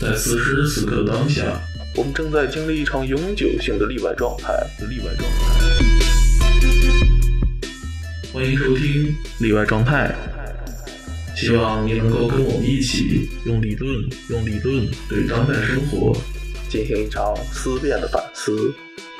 在此时此刻当下， 我们正在经历一场永久性的例外状态。 欢迎收听例外状态， 希望你能够跟我们一起用理论对当代生活进行一场思辨的反思。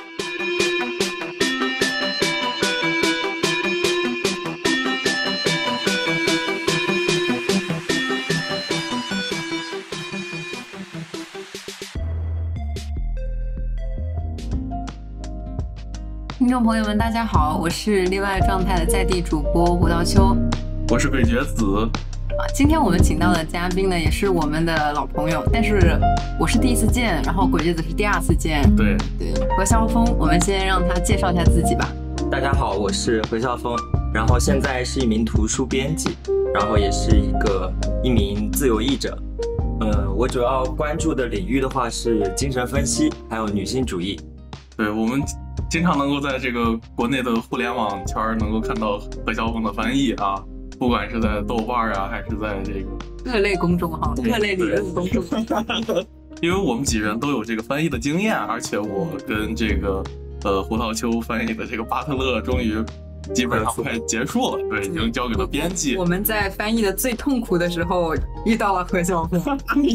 听众朋友们大家好，我是例外状态的在地主播胡道秋， 我是鬼觉子。 今天我们请到的嘉宾呢也是我们的老朋友，但是我是第一次见，然后鬼觉子是第二次见。 对， 何笑峰，我们先让他介绍一下自己吧。 大家好，我是何笑峰，然后现在是一名图书编辑，然后也是一名自由译者。我主要关注的领域的话是精神分析还有女性主义。 对，我们经常能够在这个国内的互联网圈能够看到何笑峰的翻译啊，不管是在豆瓣啊，还是在这个各类公众号、各类理论公众号。 因为我们几人都有这个翻译的经验，而且我跟这个胡道秋翻译的这个巴特勒终于基本上快结束了，对，已经交给了编辑。 我们在翻译的最痛苦的时候遇到了何笑峰。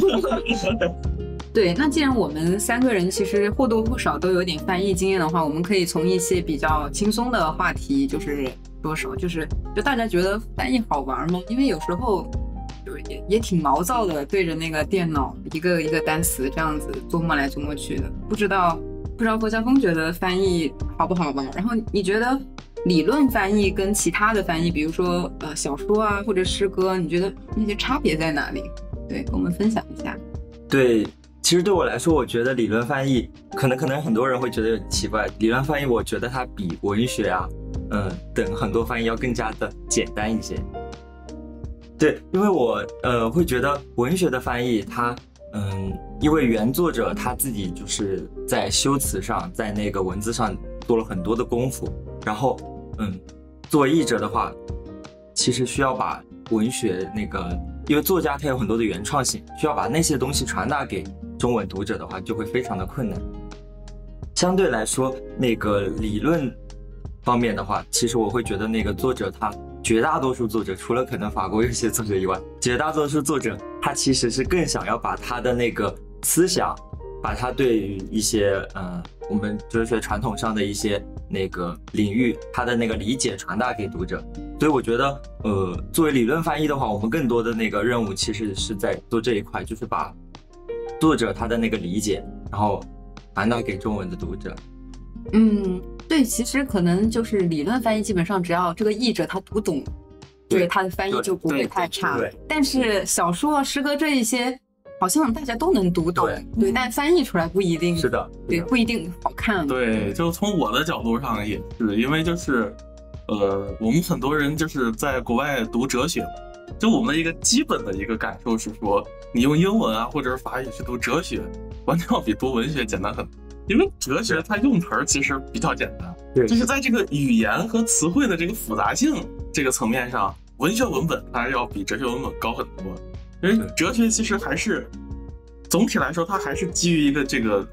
对，那既然我们三个人其实或多或少都有点翻译经验的话，我们可以从一些比较轻松的话题就是着手，就大家觉得翻译好玩吗？因为有时候也挺毛躁的，对着那个电脑一个一个单词这样子琢磨来琢磨去的。不知道何笑峰觉得翻译好不好玩？然后你觉得理论翻译跟其他的翻译，比如说小说啊或者诗歌，你觉得那些差别在哪里？对，跟我们分享一下。 对，其实对我来说，我觉得理论翻译可能很多人会觉得有点奇怪。理论翻译，我觉得它比文学啊，等很多翻译要更加的简单一些。对，因为我会觉得文学的翻译它，因为原作者他自己就是在修辞上，在那个文字上做了很多的功夫，然后作为译者的话，其实需要把文学那个，因为作家他有很多的原创性，需要把那些东西传达给中文读者的话，就会非常的困难。相对来说，那个理论方面的话，其实我会觉得那个作者他绝大多数作者，除了可能法国有些作者以外，绝大多数作者他其实是更想要把他的那个思想，把他对于一些我们哲学传统上的一些那个领域，他的那个理解传达给读者。所以我觉得作为理论翻译的话，我们更多的那个任务其实是在做这一块，就是把作者他的那个理解然后传达给中文的读者。 对，其实可能就是理论翻译基本上只要这个译者他读懂，对他的翻译就不会太差。但是小说啊诗歌这一些好像大家都能读懂，对，但翻译出来不一定。 是的， 对，不一定好看。 对，就从我的角度上也是，因为就是我们很多人就是在国外读哲学，就我们的一个基本的一个感受是说，你用英文啊或者是法语去读哲学，完全要比读文学简单很多。因为哲学它用词其实比较简单，就是在这个语言和词汇的这个复杂性这个层面上，文学文本它要比哲学文本高很多。因为哲学其实还是总体来说，它还是基于一个这个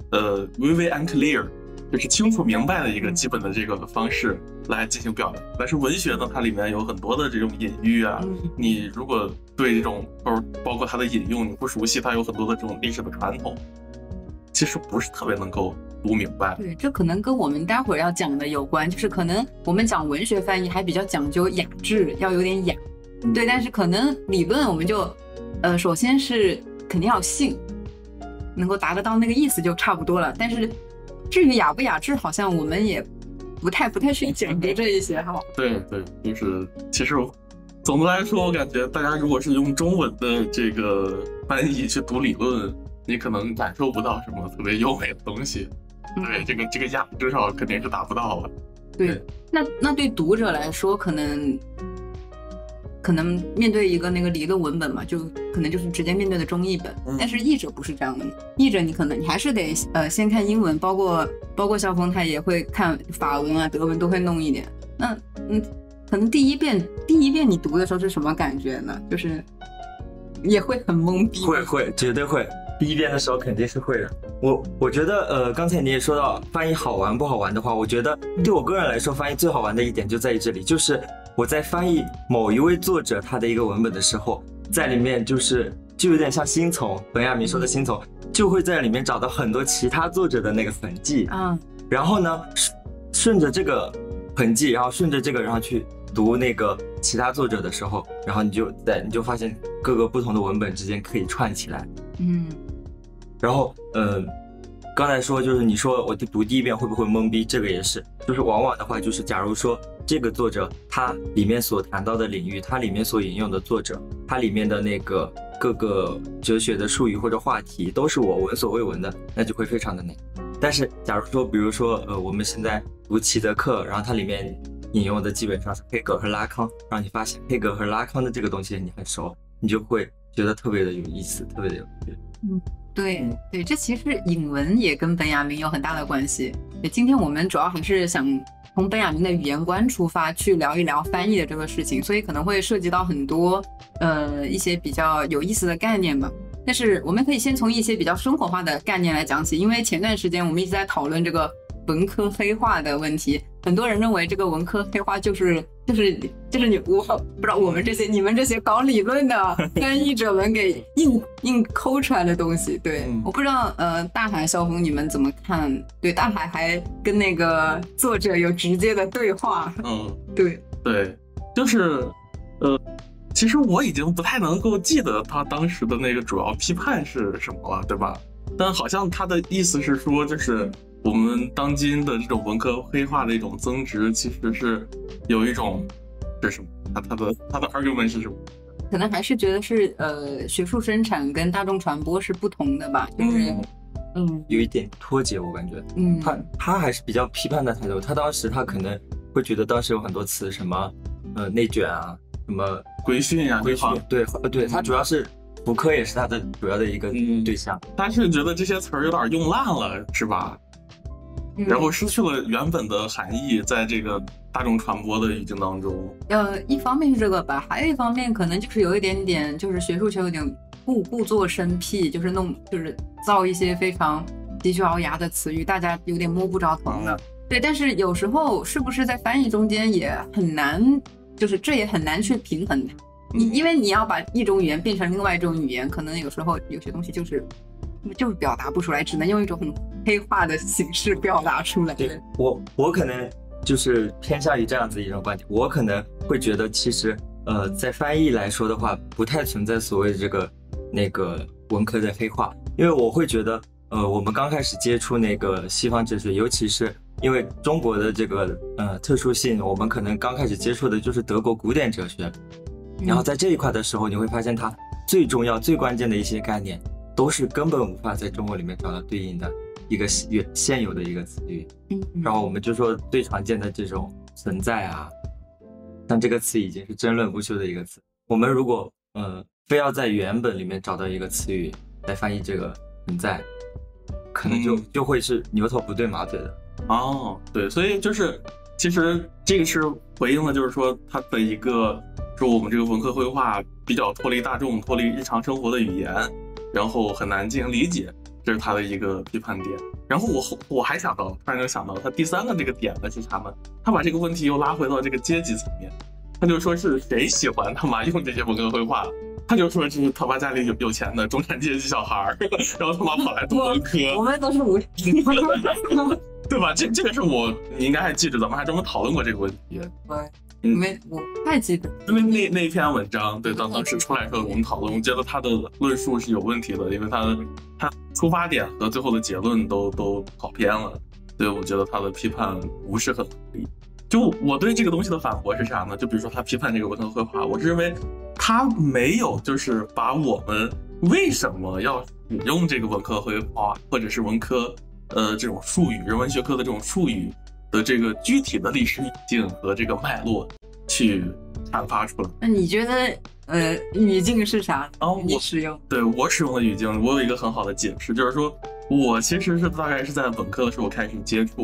vivid and clear， 就是清楚明白的一个基本的这个方式来进行表达。但是文学呢，它里面有很多的这种隐喻啊，你如果对这种包括它的引用你不熟悉，它有很多的这种历史的传统，其实不是特别能够读明白。 对，这可能跟我们待会儿要讲的有关，就是可能我们讲文学翻译还比较讲究雅致，要有点雅。对，但是可能理论我们就首先是肯定要信，能够达得到那个意思就差不多了。但是至于雅不雅致，好像我们也不太去讲究这一些哈。 对，就是其实总的来说，我感觉大家如果是用中文的这个翻译去读理论，你可能感受不到什么特别优美的东西。对，这个雅至少肯定是达不到了。 对，那对读者来说，可能面对一个那个理论文本嘛，就可能就是直接面对的中译本。但是译者不是这样的，译者你还是得先看英文，包括笑峰他也会看法文啊、德文都会弄一点。那可能第一遍你读的时候是什么感觉呢？就是也会很懵逼。 会绝对会。 第一遍的时候肯定是会的。我觉得刚才你也说到翻译好玩不好玩的话，我觉得对我个人来说，翻译最好玩的一点就在于这里，就是我在翻译某一位作者他的一个文本的时候，在里面就有点像新丛，本雅明说的新丛，就会在里面找到很多其他作者的那个痕迹啊，然后呢顺着这个痕迹，然后顺着这个，然后去读那个其他作者的时候，然后你就发现各个不同的文本之间可以串起来。然后刚才说就是你说我读第一遍会不会懵逼，这个也是，就是往往的话就是假如说这个作者他里面所谈到的领域，他里面所引用的作者，他里面的那个各个哲学的术语或者话题都是我闻所未闻的，那就会非常的难。但是假如说比如说我们现在读齐德克，然后它里面引用的基本上是黑格尔和拉康，让你发现黑格尔和拉康的这个东西你很熟，你就会觉得特别的有意思，特别的有趣。 对，这其实引文也跟本雅明有很大的关系。今天我们主要还是想从本雅明的语言观出发去聊一聊翻译的这个事情，所以可能会涉及到很多一些比较有意思的概念吧。但是我们可以先从一些比较生活化的概念来讲起，因为前段时间我们一直在讨论这个文科黑化的问题，很多人认为这个文科黑化就是我不知道我们你们这些搞理论的翻译者们给硬抠出来的东西。对，我不知道大海萧峰你们怎么看？对，大海还跟那个作者有直接的对话。对， 就是其实我已经不太能够记得他当时的那个主要批判是什么了，对吧？但好像他的意思是说，就是我们当今的这种文科黑化的一种增值，其实是有一种是什么？他的 argument 是什么？ 可能还是觉得是学术生产跟大众传播是不同的吧，就是有一点脱节，我感觉。他还是比较批判的态度。他当时他可能会觉得当时有很多词，什么内卷啊，什么规训啊， 对，他主要是福柯也是他的主要的一个对象。 他是觉得这些词儿有点用烂了，是吧？然后失去了原本的含义，在这个大众传播的语境当中。 一方面是这个吧，还有一方面可能就是有一点点，就是学术圈有点故作生僻，就是造一些非常急需熬牙的词语，大家有点摸不着头了。对，但是有时候是不是在翻译中间也很难，就是这也很难去平衡它。因为你要把一种语言变成另外一种语言，可能有时候有些东西就是表达不出来，只能用一种很黑化的形式表达出来。 对，我可能就是偏向于这样子一种观点，我可能会觉得其实在翻译来说的话，不太存在所谓这个那个文科的黑化，因为我会觉得我们刚开始接触那个西方哲学，尤其是因为中国的这个特殊性，我们可能刚开始接触的就是德国古典哲学，然后在这一块的时候，你会发现它最重要最关键的一些概念都是根本无法在中文里面找到对应的一个现有的一个词语。然后我们就说最常见的这种存在啊，像这个词已经是争论不休的一个词，我们如果非要在原本里面找到一个词语来翻译这个存在，可能就会是牛头不对马嘴的。 对，所以就是其实这个是回应了，就是说它的一个说我们这个文科绘画比较脱离大众、脱离日常生活的语言，然后很难进行理解，这是他的一个批判点。然后我还突然就想到他第三个这个点呢是啥呢？他把这个问题又拉回到这个阶级层面，他就说是谁喜欢他妈用这些文科绘画，他就说是他妈家里有钱的中产阶级小孩，然后他妈跑来读文科。 我们都是无对吧？这个是你应该还记得，咱们还专门讨论过这个问题。 我不太记得， 因为那篇文章，对，当时出来的时候我们讨论，我觉得他的论述是有问题的，因为他出发点和最后的结论都跑偏了，所以我觉得他的批判不是很合理。就我对这个东西的反驳是啥呢？就比如说他批判这个文科绘画，我是认为他没有就是把我们为什么要使用这个文科绘画或者是文科这种术语，人文学科的这种术语的这个具体的历史语境和这个脉络去阐发出来。 那你觉得语境是啥？你使用？ 对，我使用的语境，我有一个很好的解释，就是说我其实是大概是在本科的时候开始接触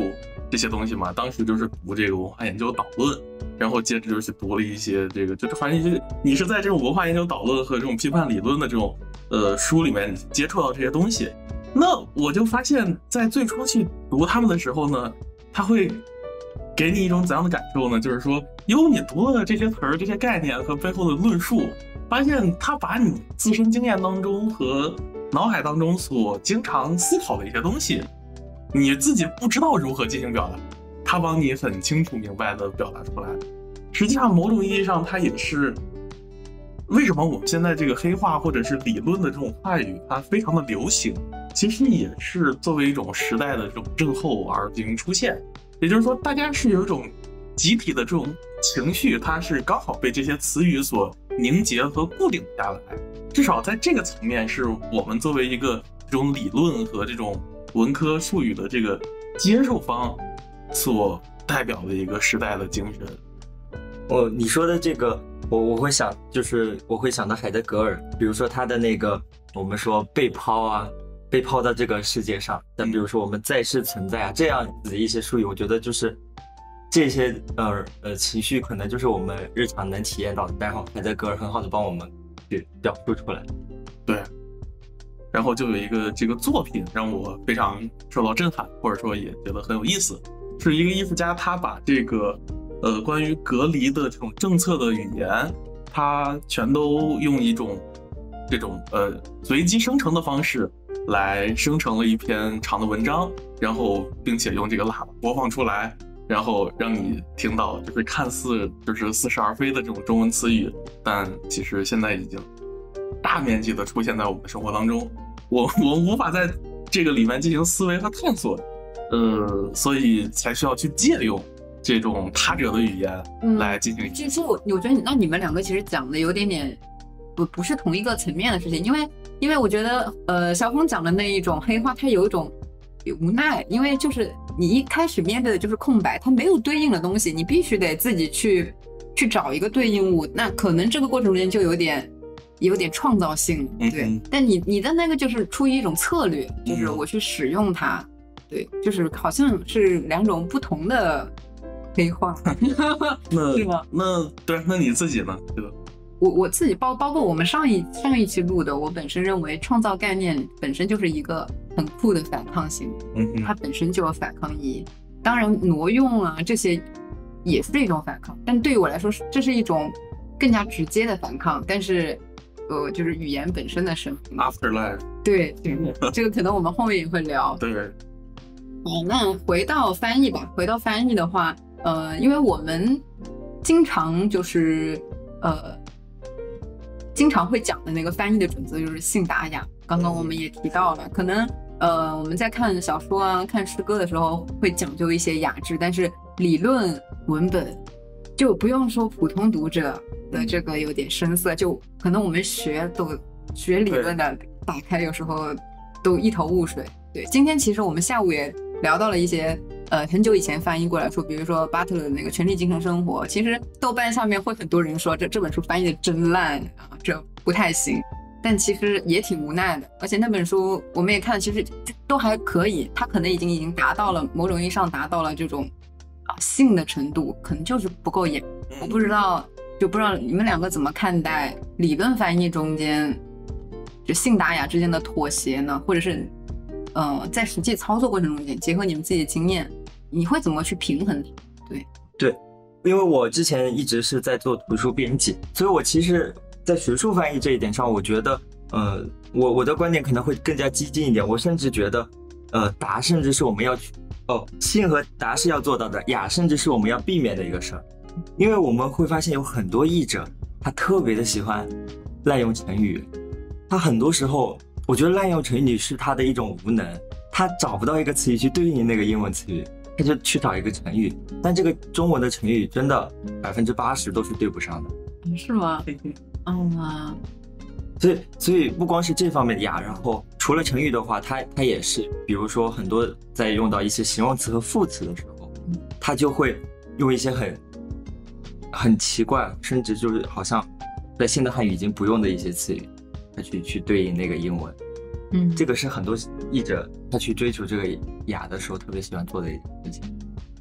这些东西嘛。当时就是读这个文化研究导论，然后接着就是读了一些这个，就是反正你是在这种文化研究导论和这种批判理论的这种书里面接触到这些东西。那我就发现，在最初去读他们的时候呢，他会给你一种怎样的感受呢？就是说，你读了这些词儿、这些概念和背后的论述，发现他把你自身经验当中和脑海当中所经常思考的一些东西，你自己不知道如何进行表达，他帮你很清楚明白的表达出来。实际上，某种意义上，它也是为什么我们现在这个黑话或者是理论的这种话语，它非常的流行，其实也是作为一种时代的这种症候而进行出现。也就是说，大家是有一种集体的这种情绪，它是刚好被这些词语所凝结和固定下来。至少在这个层面，是我们作为一个这种理论和这种文科术语的这个接受方所代表的一个时代的精神。 你说的这个，我会想，就是我会想到海德格尔，比如说他的那个我们说被抛到这个世界上，但比如说我们再世存在啊，这样子的一些术语，我觉得就是这些情绪可能就是我们日常能体验到的，然后海德格尔很好的帮我们去表述出来。 对，然后就有一个这个作品让我非常受到震撼，或者说也觉得很有意思，是一个艺术家，他把这个关于隔离的这种政策的语言，他全都用一种这种随机生成的方式来生成了一篇长的文章，然后并且用这个喇叭播放出来，然后让你听到就是看似就是似是而非的这种中文词语，但其实现在已经大面积的出现在我们的生活当中，我无法在这个里面进行思维和探索，所以才需要去借用这种他者的语言来进行。 其实我觉得那你们两个其实讲的有点不是同一个层面的事情，因为我觉得小峰讲的那一种黑话，它有一种无奈，因为就是你一开始面对的就是空白，它没有对应的东西，你必须得自己去找一个对应物，那可能这个过程中间就有点创造性，对。但你的那个就是出于一种策略，就是我去使用它，对，就是好像是两种不同的黑话，是吗？ 那你自己呢？对吧？ 我自己包括我们上一期录的，我本身认为创造概念本身就是一个很酷的反抗性，它本身就有反抗意义。当然挪用啊这些也是一种反抗，但对于我来说这是一种更加直接的反抗，但是就是语言本身的生命 Afterlife， 对，这个可能我们后面也会聊。 对。 那回到翻译吧，回到翻译的话，因为我们经常就是经常会讲的那个翻译的准则就是信达雅，刚刚我们也提到了，可能我们在看小说啊、看诗歌的时候会讲究一些雅致，但是理论文本就不用说普通读者的这个有点生涩，就可能我们学理论的打开有时候都一头雾水。对，今天其实我们下午也聊到了一些很久以前翻译过来说，比如说巴特勒的那个《权力、精神、生活》，其实豆瓣下面会很多人说这本书翻译的真烂啊，这不太行，但其实也挺无奈的。而且那本书我们也看，其实都还可以，它可能已经达到了某种意义上达到了这种性的程度，可能就是不够雅。我不知道你们两个怎么看待理论翻译中间就信达雅之间的妥协呢？或者是在实际操作过程中间，结合你们自己的经验，你会怎么去平衡它？ 对，因为我之前一直是在做图书编辑，所以我其实在学术翻译这一点上，我觉得我的观点可能会更加激进一点，我甚至觉得达甚至是我们要去信和达是要做到的，雅甚至是我们要避免的一个事儿。因为我们会发现有很多译者他特别的喜欢滥用成语，他很多时候我觉得滥用成语是他的一种无能，他找不到一个词语去对应那个英文词语，他就去找一个成语，但这个中文的成语真的80%都是对不上的。 是吗？ 所以不光是这方面的雅，然后除了成语的话，它也是，比如说很多在用到一些形容词和副词的时候，它就会用一些很奇怪，甚至就是好像在现代汉语已经不用的一些词语，它去对应那个英文。 这个是很多译者他去追求这个雅的时候特别喜欢做的一件事情。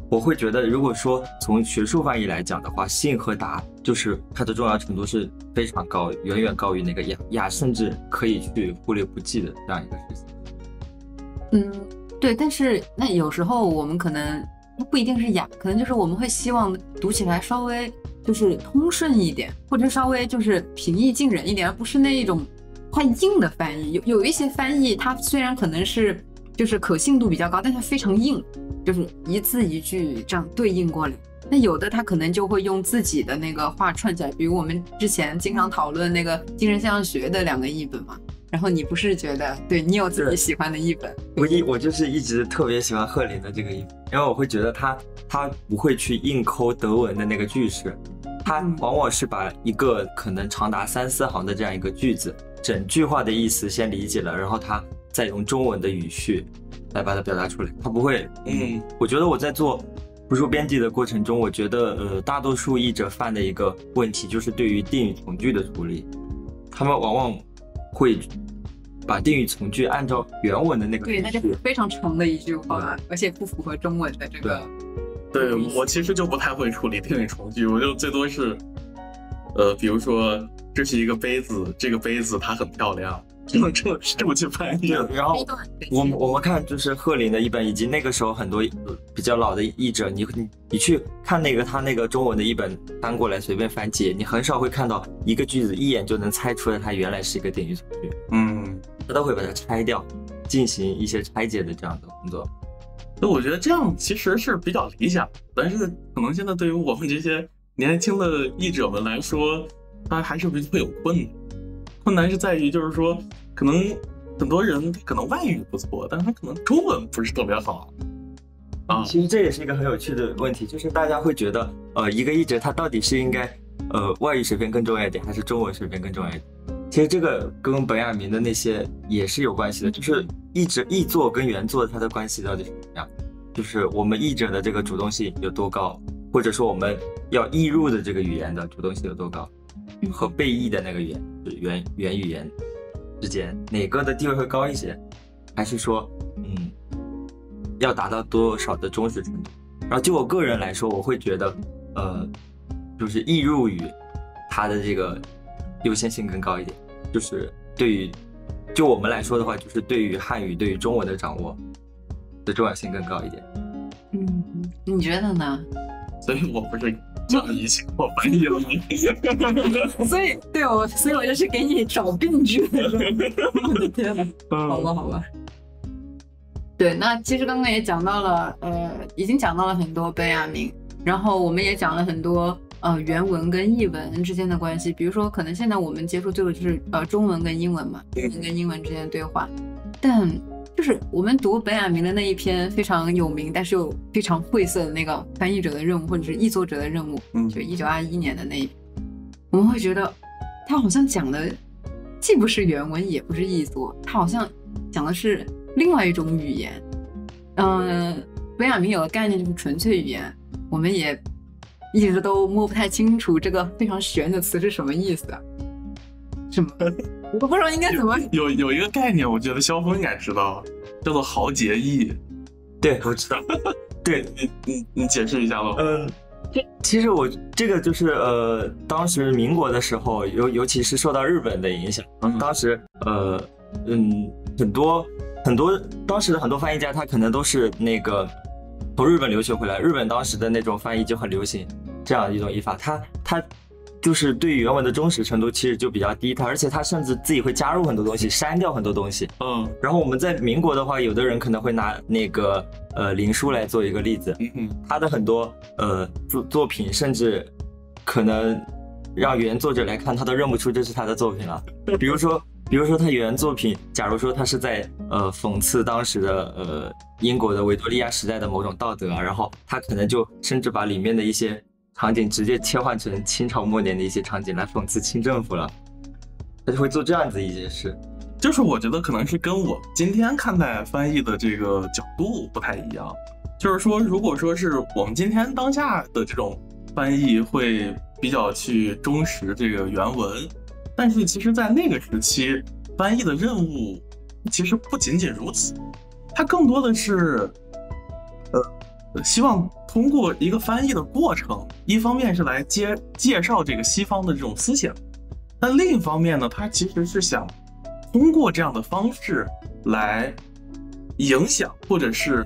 我会觉得，如果说从学术翻译来讲的话，信和达就是它的重要程度是非常高，远远高于那个雅，甚至可以去忽略不计的这样一个事情。 对，但是那有时候我们可能不一定是雅，可能就是我们会希望读起来稍微就是通顺一点，或者稍微就是平易近人一点，而不是那一种太硬的翻译。有一些翻译，它虽然可能是就是可信度比较高，但它非常硬，就是一字一句这样对应过来。那有的他可能就会用自己的那个话串起来，比如我们之前经常讨论那个精神现象学的2个译本嘛。然后你不是觉得对你有自己喜欢的译本？ 我就是一直特别喜欢赫林的这个译本，因为我会觉得他不会去硬抠德文的那个句式，他往往是把一个可能长达3-4行的这样一个句子，整句话的意思先理解了，然后他再用中文的语序来把它表达出来。他不会，我觉得我在做图书编辑的过程中，我觉得大多数译者犯的一个问题就是对于定语从句的处理，他们往往会把定语从句按照原文的那个， 对，那就是非常长的一句话，而且不符合中文的这个。 对，我其实就不太会处理定语从句，我就最多是，比如说这是一个杯子，这个杯子它很漂亮，这么去翻译。 然后我们看就是赫林的译本，以及那个时候很多比较老的译者，你去看那个他那个中文的译本翻过来随便翻解，你很少会看到一个句子一眼就能猜出来它原来是一个定语从句。他都会把它拆掉，进行一些拆解的这样的工作。 所以我觉得这样其实是比较理想，但是可能现在对于我们这些年轻的译者们来说，它还是比较有困难。困难是在于就是说，可能很多人可能外语不错，但是他可能中文不是特别好。 其实这也是一个很有趣的问题，就是大家会觉得，一个译者他到底是应该，外语水平更重要一点，还是中文水平更重要一点？其实这个跟本雅明的那些也是有关系的，就是译作跟原作它的关系到底是怎么样？就是我们译者的这个主动性有多高，或者说我们要译入的这个语言的主动性有多高，和被译的那个原语言之间哪个的地位会高一些？还是说，要达到多少的忠实程度？然后就我个人来说，我会觉得，就是译入语它的这个优先性更高一点，就是对于就我们来说的话，就是对于汉语、对于中文的掌握的重要性更高一点。 你觉得呢？ 所以我不是叫你请我翻译了吗？ 所以我就是给你找病句的人。我的天哪！好吧。对，那其实刚刚也讲到了，已经讲到了很多本雅明，然后我们也讲了很多。原文跟译文之间的关系，比如说可能现在我们接触这个就是中文跟英文嘛，中文跟英文之間的对话，但就是我们读本雅明的那一篇非常有名但是又非常晦涩的那个翻译者的任务或者是译作者的任务，就1921年的那一篇，我们会觉得他好像讲的既不是原文也不是译作，他好像讲的是另外一种语言。本雅明有个概念就是纯粹语言，我们也一直都摸不太清楚这个非常玄的词是什么意思啊？什么？我不知道应该怎么。 有一个概念，我觉得萧峰应该知道，叫做豪杰译。 对，我知道。对， 你解释一下喽。 其实我这个就是当时民国的时候，尤其是受到日本的影响，当时很多当时的很多翻译家，他可能都是那个从日本留学回来，日本当时的那种翻译就很流行这样一种译法，他就是对原文的忠实程度其实就比较低，而且他甚至自己会加入很多东西，删掉很多东西。然后我们在民国的话，有的人可能会拿那个林书来做一个例子，他的很多作品甚至可能让原作者来看，他都认不出这是他的作品了。比如说他原作品，假如说他是在讽刺当时的英国的维多利亚时代的某种道德啊，然后他可能就甚至把里面的一些场景直接切换成清朝末年的一些场景来讽刺清政府了，他就会做这样子一件事。 就是我觉得可能是跟我今天看待翻译的这个角度不太一样，就是说如果说是我们今天当下的这种翻译会比较去忠实这个原文，但是其实在那个时期翻译的任务其实不仅仅如此，它更多的是希望通过一个翻译的过程，一方面是来介绍这个西方的这种思想，但另一方面呢，他其实是想通过这样的方式来影响，或者是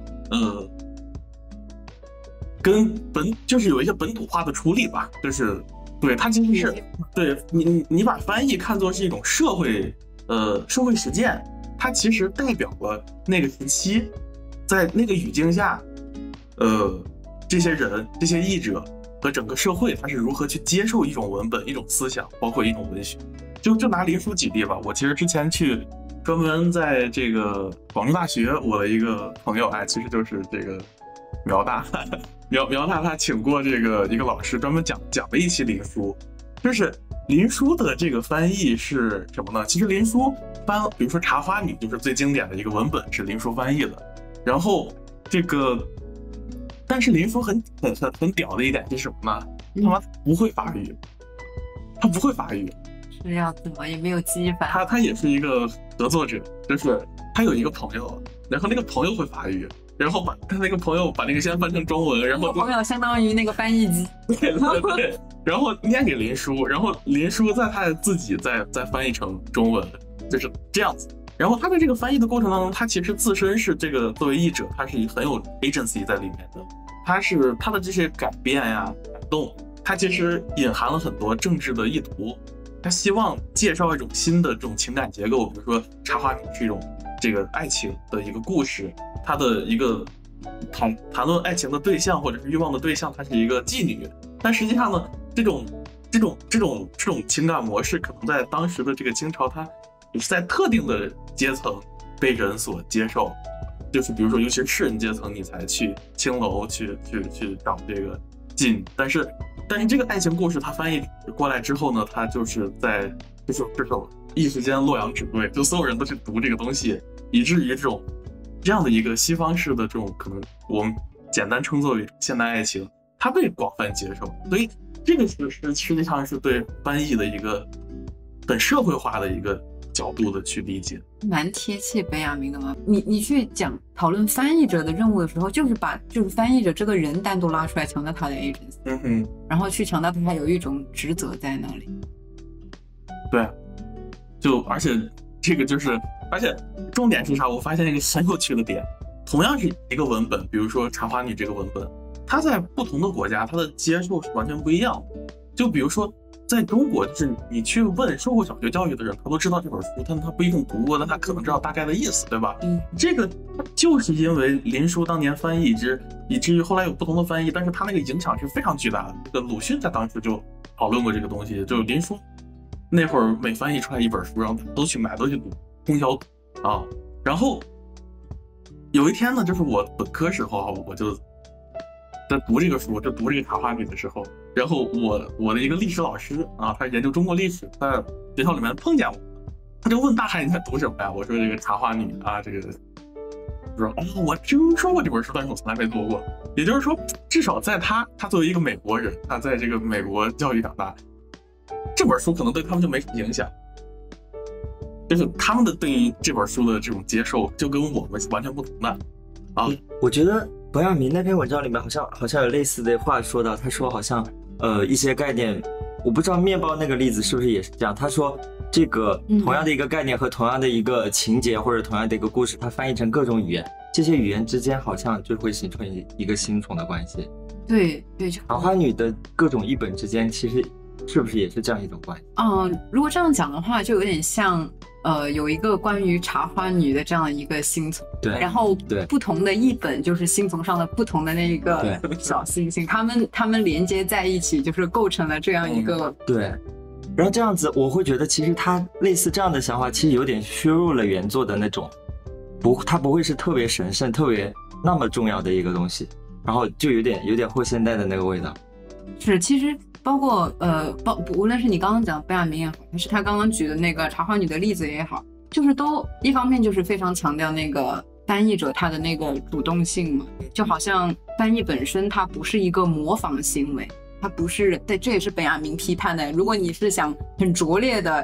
跟就是有一些本土化的处理吧，就是对它其实是对你把翻译看作是一种社会实践，它其实代表了那个时期在那个语境下，这些人这些译者和整个社会它是如何去接受一种文本一种思想，包括一种文学。就拿林书举例吧，我其实之前去专门在这个广州大学，我的一个朋友其实就是这个苗大他请过这个一个老师专门讲了一期林书，就是林书的这个翻译是什么呢？其实林书比如说《茶花女》就是最经典的一个文本是林书翻译的，然后这个但是林书很屌的一点是什么呢？他妈不会法语，他不会法语。 是要怎么也没有记忆法。 他也是一个合作者，就是他有一个朋友，然后那个朋友会法语，然后他那个朋友把那个先翻成中文，然后朋友相当于那个翻译机， 对，然后念给林书，然后林书他自己再翻译成中文，就是这样子。然后他在这个翻译的过程当中，他其实自身是这个作为译者，他是很有 agency 在里面的，他的这些改变呀、改动，他其实隐含了很多政治的意图。他希望介绍一种新的这种情感结构，比如说《茶花女》是一种这个爱情的一个故事，它的一个谈论爱情的对象或者是欲望的对象，它是一个妓女。但实际上呢，这种情感模式，可能在当时的这个清朝，它也是在特定的阶层被人所接受，就是比如说，尤其是士人阶层，你才去青楼去找这个妓女，但是这个爱情故事它翻译过来之后呢，它就是在就是一时间洛阳纸贵，就所有人都去读这个东西，以至于这样的一个西方式的这种可能我们简单称作为现代爱情，它被广泛接受，所以这个是实际上是对翻译的一个很社会化的一个角度的去理解， 蛮贴切本雅明的嘛。你去讨论翻译者的任务的时候，就是把翻译者这个人单独拉出来，强调他的 agency，然后去强调他有一种职责在那里。 对，而且这个而且重点是啥？我发现一个很有趣的点，同样是一个文本，比如说《茶花女》这个文本，它在不同的国家，它的接受是完全不一样的。就比如说。在中国，就是你去问受过小学教育的人，他都知道这本书，但他不一定读过，但他可能知道大概的意思，对吧？这个就是因为林书当年翻译以至于后来有不同的翻译，但是他那个影响是非常巨大的。这个鲁迅在当时就讨论过这个东西，就林书那会儿每翻译出来一本书，然后都去买，都去读，通宵读啊。然后有一天呢，就是我本科时候我就在读这个书，就读这个《茶花女》的时候，然后我的一个历史老师他研究中国历史，在学校里面碰见我，他就问大海你在读什么呀？我说这个《茶花女》这个说我听说过这本书，但是我从来没读过。也就是说，至少在他作为一个美国人，他在这个美国教育长大，这本书可能对他们就没什么影响，就是他们的对于这本书的这种接受，就跟我们是完全不同的我觉得本雅明那篇文章里面好像有类似的话说到，他说好像一些概念，我不知道面包那个例子是不是也是这样。他说这个同样的一个概念和同样的一个情节或者同样的一个故事，它翻译成各种语言，这些语言之间好像就会形成一个新宠的关系。 对， 茶花女的各种译本之间其实是不是也是这样一种关系？ 如果这样讲的话，就有点像有一个关于茶花女的这样的一个星层， 对， 然后不同的译本就是星层上的不同的那一个小星星，他们连接在一起，就是构成了这样一个对。然后这样子，我会觉得其实他类似这样的想法，其实有点削弱了原作的那种，它不会是特别神圣、特别那么重要的一个东西，然后就有点后现代的那个味道。 是，其实包括无论是你刚刚讲本雅明也好，还是他刚刚举的那个茶花女的例子也好，就是都一方面就是非常强调那个翻译者他的那个主动性嘛，就好像翻译本身它不是一个模仿行为，它不是，这也是本雅明批判的。如果你是想很拙劣的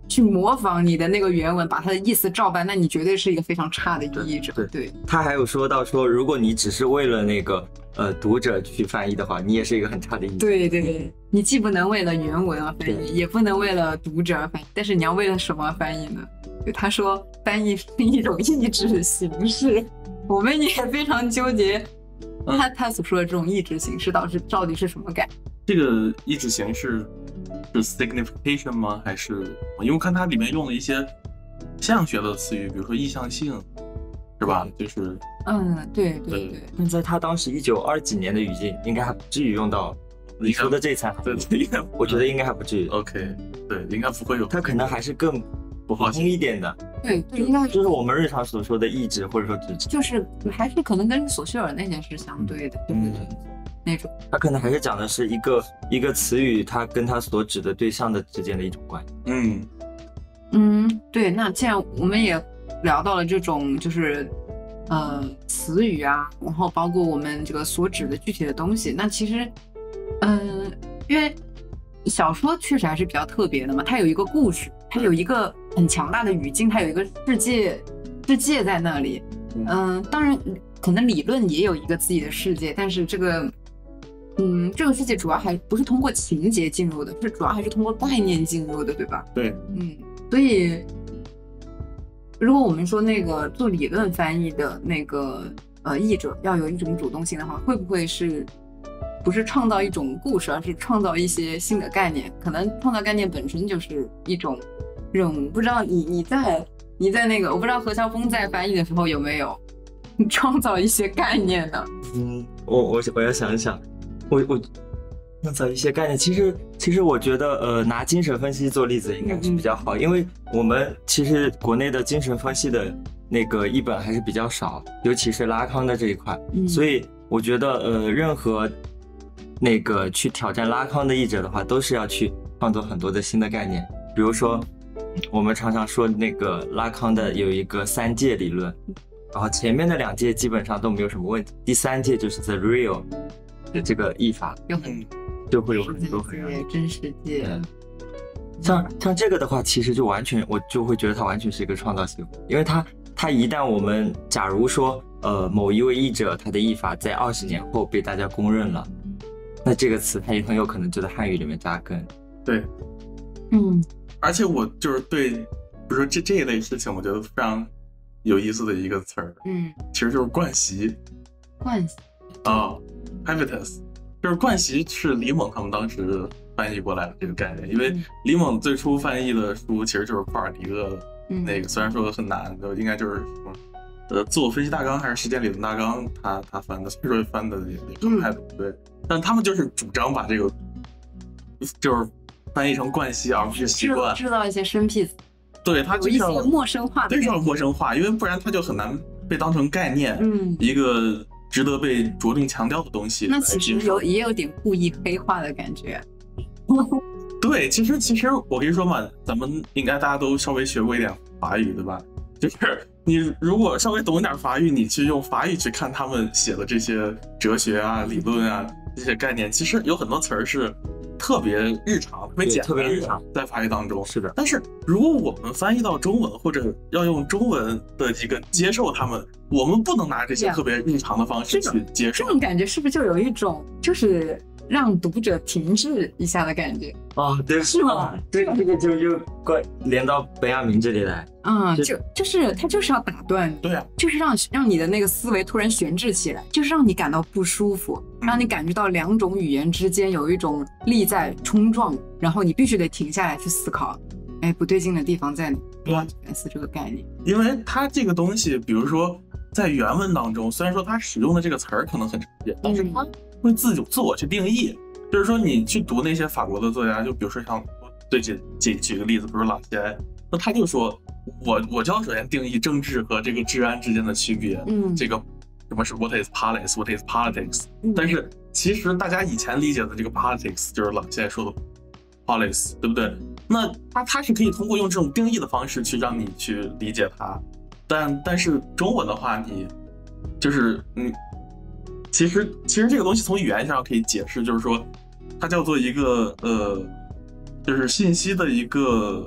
去模仿你的那个原文，把它的意思照搬，那你绝对是一个非常差的译者。对， 他还有说到说，如果你只是为了那个读者去翻译的话，你也是一个很差的译者。 对，你既不能为了原文而翻译，也不能为了读者而翻译，但是你要为了什么翻译呢？就他说翻译是一种译制形式，我们也非常纠结。他所说的这种译制形式到底是什么感？ 这个译制形式是 signification 吗？还是因为我看它里面用了一些象学的词语，比如说意向性，是吧？就是对。 那在他当时1920几年的语境，应该还不至于用到你说的这层。 对， 我觉得应该还不至于。 OK， 对，应该不会有。 他可能还是更普通一点的。 对，应该就是我们日常所说的译制或者说直制， 就是还是可能跟索绪尔那件事相对的，那种。 他可能还是讲的是一个词语，它跟它所指的对象的之间的一种关系。 对。那既然我们也聊到了这种就是词语啊，然后包括我们这个所指的具体的东西，那其实因为小说确实还是比较特别的嘛，它有一个故事，它有一个很强大的语境，它有一个世界在那里。当然可能理论也有一个自己的世界，但是这个世界主要还不是通过情节进入的，是主要还是通过概念进入的，对吧？ 对。 所以如果我们说那个做理论翻译的那个译者要有一种主动性的话，会不会不是创造一种故事，而是创造一些新的概念？可能创造概念本身就是一种任务。不知道你在那个，我不知道何乔峰在翻译的时候有没有创造一些概念呢？ 我要想一想，我创造一些概念。其实我觉得拿精神分析做例子应该是比较好，因为我们其实国内的精神分析的那个译本还是比较少，尤其是拉康的这一块，所以我觉得任何那个去挑战拉康的译者的话，都是要去创作很多的新的概念。比如说我们常常说那个拉康的有一个3界理论，然后前面的2界基本上都没有什么问题，第3界就是 the real 的这个译法就会有很多真世界。 像这个的话，其实就完全我就会觉得它完全是一个创造性，因为它一旦我们假如说某一位译者他的译法在20年后被大家公认了，那这个词它也很有可能就在汉语里面扎根。 对。而且我就是对比如说这一类事情，我觉得非常有意思的一个词儿，其实就是惯习。habitus， 就是惯习是李猛他们当时翻译过来的这个概念，因为李猛最初翻译的书其实就是库尔迪厄的那个，虽然说很难，应该就是什么自我分析大纲还是实践理论大纲，他翻的，所以说翻的也不太对，但他们就是主张把这个就是翻译成惯习，而不是习惯， 制造一些生僻词。 对，它有一些陌生化的， 非常陌生化，因为不然它就很难被当成概念，一个值得被着重强调的东西。 那其实也有点故意黑化的感觉。 对，其实我跟你说嘛，咱们应该大家都稍微学过一点法语，对吧？就是你如果稍微懂一点法语，你去用法语去看他们写的这些哲学啊、理论啊这些概念，其实有很多词儿是特别日常、特别简单、日常，在法语当中是的。 但是如果我们翻译到中文，或者要用中文的一个接受他们，我们不能拿这些特别日常的方式去接受。 这种感觉是不是就有一种就是让读者停滞一下的感觉？ 对， 是吗？ 对，这个就连到本雅明这里来。 就是他就是要打断， 对啊， 就是让你的那个思维突然悬置起来，就是让你感到不舒服，让你感觉到2种语言之间有一种力在冲撞，然后你必须得停下来去思考，不对劲的地方在哪？反思这个概念。 因为它这个东西，比如说在原文当中，虽然说它使用的这个词儿可能很常见，但是它会自我去定义。就是说你去读那些法国的作家，就比如说像对举个例子，比如说朗西埃，那他就说我就要首先定义政治和这个治安之间的区别，这个什么是 what is policy what is politics，但是其实大家以前理解的这个 politics 就是朗西埃说的 policy， 对不对？那他是可以通过用这种定义的方式去让你去理解它，但是中文的话，你就是其实这个东西从语言上可以解释，就是说它叫做一个就是信息的一个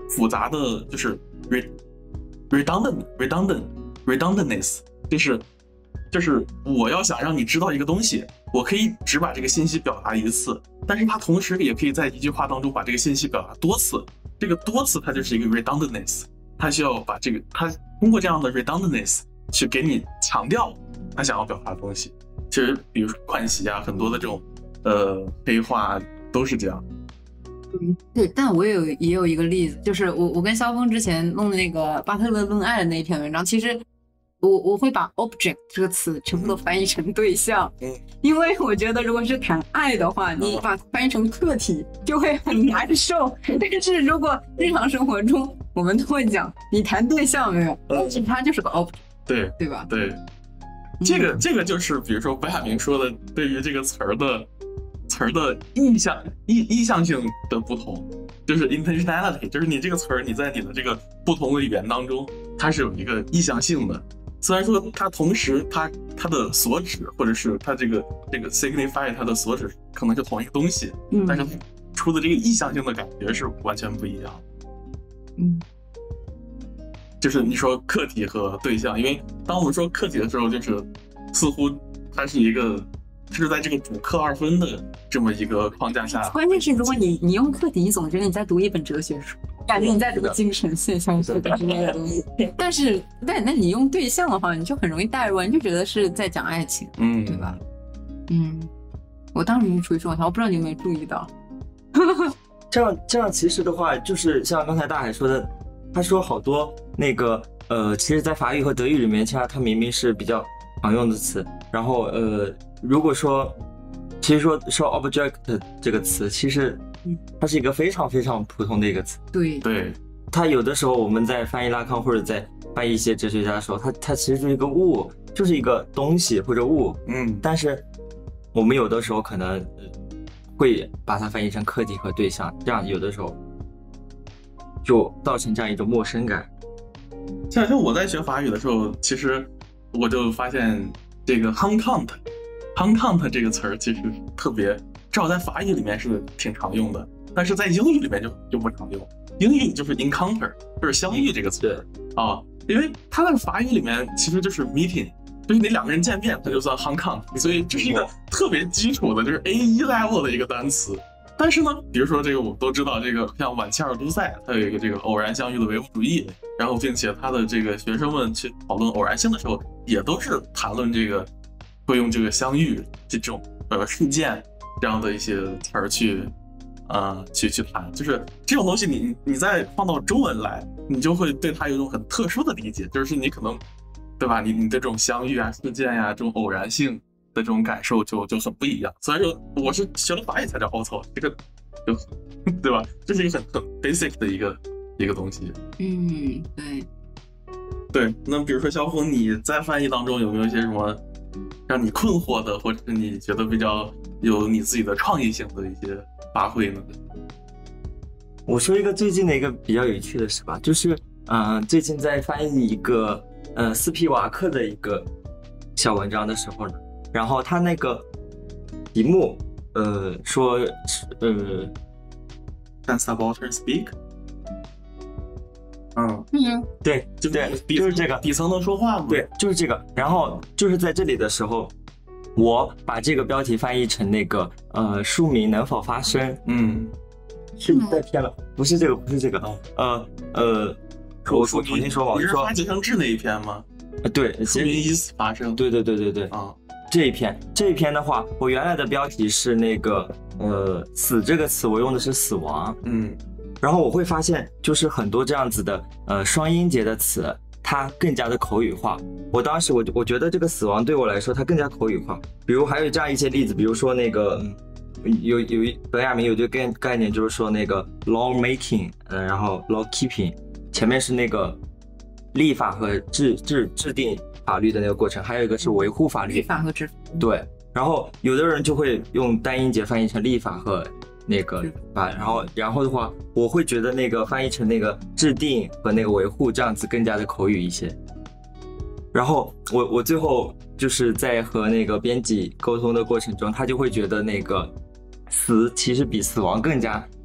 复杂的就是 redundantness， 就是我要想让你知道一个东西，我可以只把这个信息表达一次，但是它同时也可以在一句话当中把这个信息表达多次。这个多次它就是一个 redundantness， 它需要把这个它通过这样的 redundantness 去给你强调他想要表达的东西。其实比如说浣溪啊，很多的这种黑话都是这样。 对，但我也有一个例子，就是我跟肖峰之前弄的那个巴特勒论爱的那一篇文章，其实我会把 object 这个词全部都翻译成对象，因为我觉得如果是谈爱的话，你把它翻译成客体就会很难受。但是如果日常生活中我们都会讲你谈对象没有，它就是个 object， 对吧？ 对，这个就是比如说白亚明说的对于这个词儿的意向性的不同，就是 intentionality， 就是你这个词儿你在你的这个不同的语言当中它是有一个意向性的。虽然说它同时它的所指或者是它这个 signify 它的所指可能是同一个东西，但是它出的这个意向性的感觉是完全不一样。就是你说客体和对象，因为当我们说客体的时候，就是似乎它是一个是在这个主客二分的这么一个框架下。 关键是如果你用客体，你总觉得你在读一本哲学书，感觉你在读精神现象学的之类的东西。但是那你用对象的话，你就很容易带入，你就觉得是在讲爱情，对吧？我当时是处于这种，我不知道你有没有注意到。 这样其实的话，就是像刚才大海说的，他说好多那个其实，在法语和德语里面，其实它明明是比较常用的词。然后如果说，其实说 object 这个词，其实它是一个非常非常普通的一个词。 对， 它有的时候我们在翻译拉康或者在翻译一些哲学家的时候，它其实就是一个物，就是一个东西或者物。但是我们有的时候可能会把它翻译成客体和对象，这样有的时候就造成这样一种陌生感。 像我在学法语的时候，其实我就发现这个 hunt 这个词儿其实特别，至少在法语里面是挺常用的，但是在英语里面就不常用。英语就是 encounter， 就是相遇这个词啊，因为它在法语里面其实就是 meeting， 就是你两个人见面，它就算 hunt， 所以这是一个特别基础的，就是 A1 level 的一个单词。但是呢，比如说这个我们都知道，这个像晚期尔都塞，它有一个这个偶然相遇的唯物主义，然后并且他的这个学生们去讨论偶然性的时候，也都是谈论这个会用这个相遇这种事件这样的一些词儿去谈，就是这种东西你再放到中文来，你就会对它有一种很特殊的理解，就是你可能对吧，你的这种相遇啊、事件呀、这种偶然性的这种感受就很不一样。虽然说我是学了法语才知道，操，这个就对吧？这是一个很 basic 的一个东西。对。那比如说肖峰，你在翻译当中有没有一些什么让你困惑的，或者是你觉得比较有你自己的创意性的一些发挥呢？ 我说一个最近的一个比较有趣的事吧，就是最近在翻译一个斯皮瓦克的一个小文章的时候呢，然后他那个题目说 Can subaltern speak？ 对，就是这个底层能说话吗？ 对，就是这个。然后就是在这里的时候，我把这个标题翻译成那个庶民能否发声？是带偏了，不是这个我重新说吧， 你是发结生智那一篇吗？ 对， 庶民以死发声。 对这一篇的话，我原来的标题是那个死这个词，我用的是死亡。然后我会发现，就是很多这样子的双音节的词，它更加的口语化。我当时我觉得这个死亡对我来说，它更加口语化。比如还有这样一些例子，比如说那个本雅明有这个概念，就是说那个 law making， 然后 law keeping， 前面是那个立法和制定法律的那个过程，还有一个是维护法律。 立法和执法。 对，然后有的人就会用单音节翻译成立法和那个法，然后的话，我会觉得那个翻译成那个制定和那个维护这样子更加的口语一些。然后我最后就是在和那个编辑沟通的过程中，他就会觉得那个死其实比死亡更加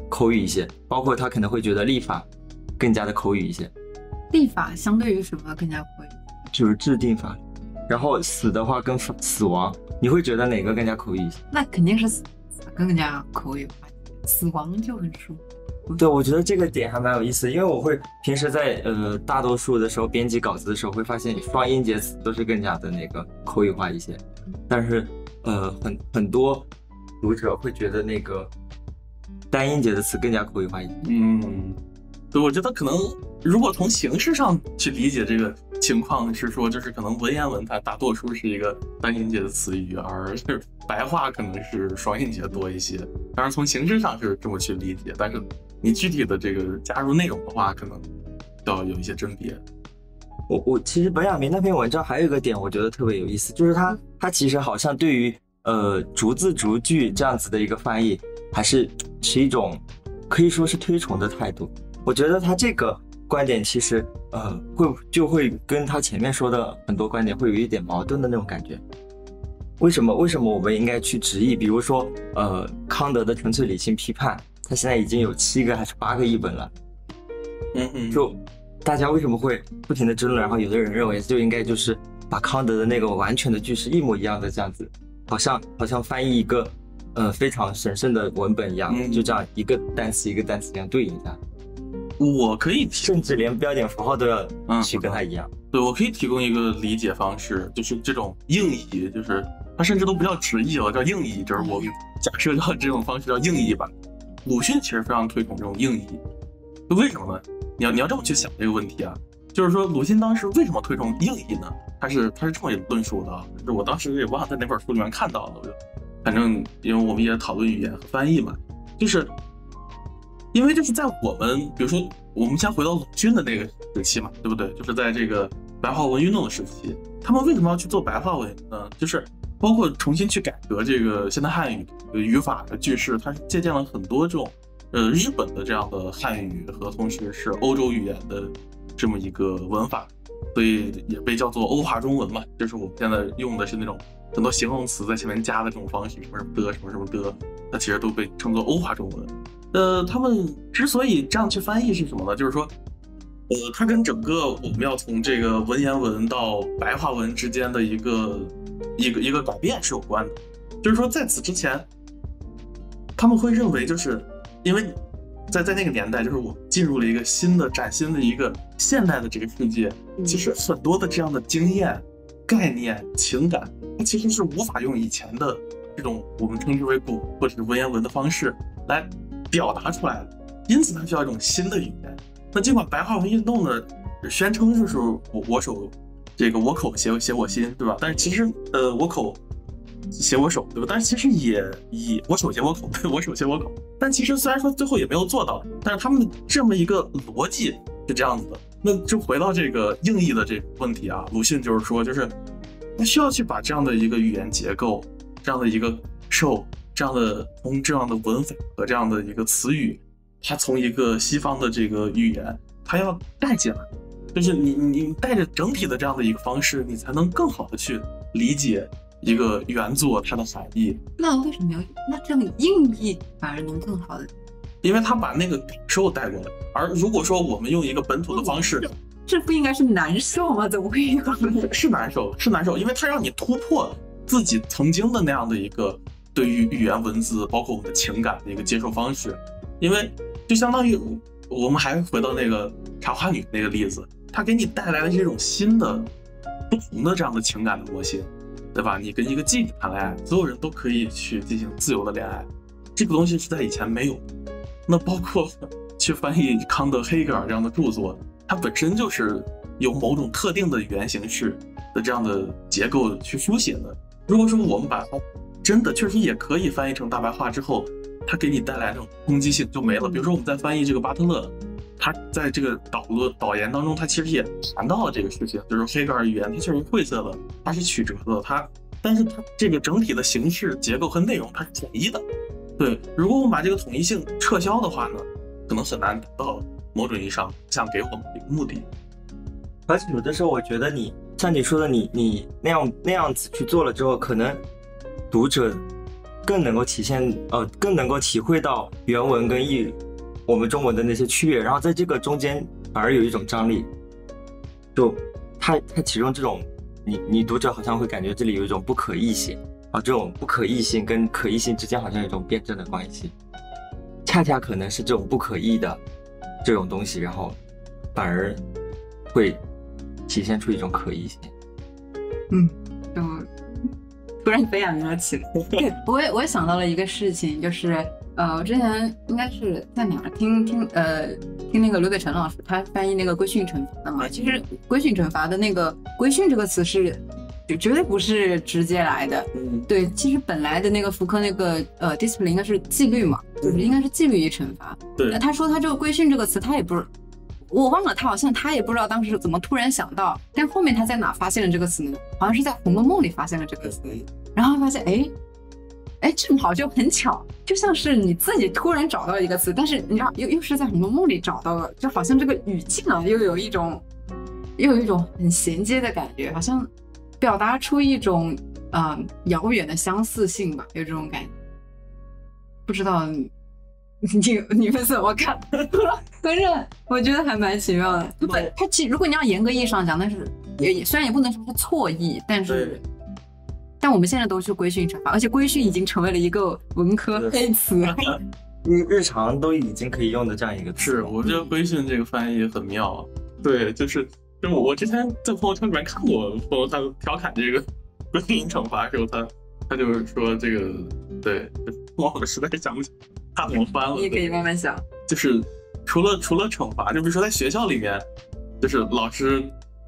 口语一些，包括他可能会觉得立法更加的口语一些。 立法相对于什么更加口语？ 就是制定法律。然后死的话跟死亡，你会觉得哪个更加口语一些？ 那肯定是死更加口语化，死亡就很舒服。 对，我觉得这个点还蛮有意思，因为我会平时在大多数的时候编辑稿子的时候，会发现双音节词都是更加的那个口语化一些，但是很多读者会觉得那个单音节的词更加口语化一些。 对，我觉得可能如果从形式上去理解这个情况，是说就是可能文言文它大多数是一个单音节的词语，而是白话可能是双音节多一些。当然从形式上是这么去理解，但是你具体的这个加入内容的话，可能要有一些甄别。 我其实本雅明那篇文章还有一个点，我觉得特别有意思，就是他其实好像对于逐字逐句这样子的一个翻译，还是持一种可以说是推崇的态度。我觉得他这个观点其实会跟他前面说的很多观点会有一点矛盾的那种感觉。为什么我们应该去直译？比如说康德的《纯粹理性批判》，他现在已经有7个还是8个译本了。就大家为什么会不停的争论？然后有的人认为就应该就是把康德的那个完全的句式一模一样的这样子，好像翻译一个非常神圣的文本一样，就这样一个单词一个单词这样对应一下。 我可以甚至连标点符号都要去跟它一样。 对，我可以提供一个理解方式，就是这种硬译，就是它甚至都不叫直译了，叫硬译，就是我们假设叫这种方式叫硬译吧。鲁迅其实非常推崇这种硬译，为什么呢？你要这么去想这个问题啊，就是说鲁迅当时为什么推崇硬译呢？他是这么论述的，就是我当时也忘了在哪本书里面看到了，反正因为我们也讨论语言和翻译嘛，就是因为就是在我们比如说我们先回到鲁迅的那个时期嘛，对不对？就是在这个白话文运动的时期，他们为什么要去做白话文呢？就是包括重新去改革这个现代汉语语法的句式，它是借鉴了很多这种日本的这样的汉语和同时是欧洲语言的这么一个文法，所以也被叫做欧化中文嘛，就是我们现在用的是那种很多形容词在前面加的这种方式，什么什么的什么什么的，它其实都被称作欧化中文。他们之所以这样去翻译是什么呢？就是说它跟整个我们要从这个文言文到白话文之间的一个改变是有关的。就是说在此之前他们会认为，就是因为在那个年代，就是我们进入了一个崭新的一个现代的这个世界，其实很多的这样的经验概念情感，它其实是无法用以前的这种我们称之为古或者是文言文的方式来表达出来的，因此它需要一种新的语言。那尽管白话文运动呢宣称就是我手这个我口写我心，对吧？但是其实我口写我手，对吧？但是其实也以我手写我口，我手写我口。但其实虽然说最后也没有做到，但是他们的这么一个逻辑是这样子的。那就回到这个硬译的这个问题啊，鲁迅就是说，就是他需要去把这样的一个语言结构，这样的一个受，这样的文法和这样的一个词语，它从一个西方的这个语言，它要带进来，就是你带着整体的这样的一个方式，你才能更好的去理解一个原作它的含义。 那为什么要那这样硬译反而能更好的？ 因为他把那个感受带过来，而如果说我们用一个本土的方式， 这不应该是难受吗？怎么会有？ 是难受，因为它让你突破自己曾经的那样的一个对于语言文字，包括我们的情感的一个接受方式。因为就相当于我们还回到那个茶花女那个例子，它给你带来的这种新的不同的这样的情感的模型，对吧？你跟一个妓女谈恋爱，所有人都可以去进行自由的恋爱，这个东西是在以前没有的。那包括去翻译康德、黑格尔这样的著作，它本身就是有某种特定的语言形式的这样的结构去书写的。如果说我们把它真的确实也可以翻译成大白话之后，它给你带来这种冲击性就没了。比如说我们在翻译这个巴特勒，他在这个导言当中，他其实也谈到了这个事情，就是黑格尔语言它确实晦涩的，它是曲折的，但是它这个整体的形式结构和内容它是统一的。对，如果我们把这个统一性撤销的话呢，可能很难达到某种意义上想给我们的一个目的。 而且有的时候我觉得像你说的，你那样子去做了之后，可能读者更能够体现更能够体会到原文跟我们中文的那些区别，然后在这个中间反而有一种张力，就它其中这种你读者好像会感觉这里有一种不可逆性，然后这种不可逆性跟可逆性之间好像有一种辩证的关系，恰恰可能是这种不可逆的这种东西，然后反而会体现出一种可逆性。 就突然飞扬了起来。对，我也想到了一个事情，就是我之前应该是在哪儿听那个刘北辰老师他翻译那个规训惩罚的嘛。其实规训惩罚的那个规训这个词是绝对不是直接来的。对，其实本来的那个福柯那个discipline 应该是纪律嘛，就是应该是纪律与惩罚。 对， 他说他这个规训这个词他也不是。我忘了，他好像他也不知道当时怎么突然想到，但后面他在哪发现了这个词呢？好像是在《红楼梦》里发现了这个词，然后发现正好就很巧，就像是你自己突然找到一个词，但是你知道又是在《红楼梦》里找到了，就好像这个语境啊，又有一种很衔接的感觉，好像表达出一种遥远的相似性吧，有这种感觉。不知道你们怎么看？反正我觉得还蛮奇妙的。它其实如果你要严格意义上讲，但是也虽然也不能说是错意，但我们现在都是规训惩罚，而且规训已经成为了一个文科黑词， 日常都已经可以用的这样一个词。 是，我觉得规训这个翻译很妙。对，就是我之前在朋友圈里面看过朋友他调侃这个规训惩罚的时候，他就是说这个对，我实在想不起他怎么翻了。 你也可以慢慢想。 就是除了惩罚，就比如说在学校里面，就是老师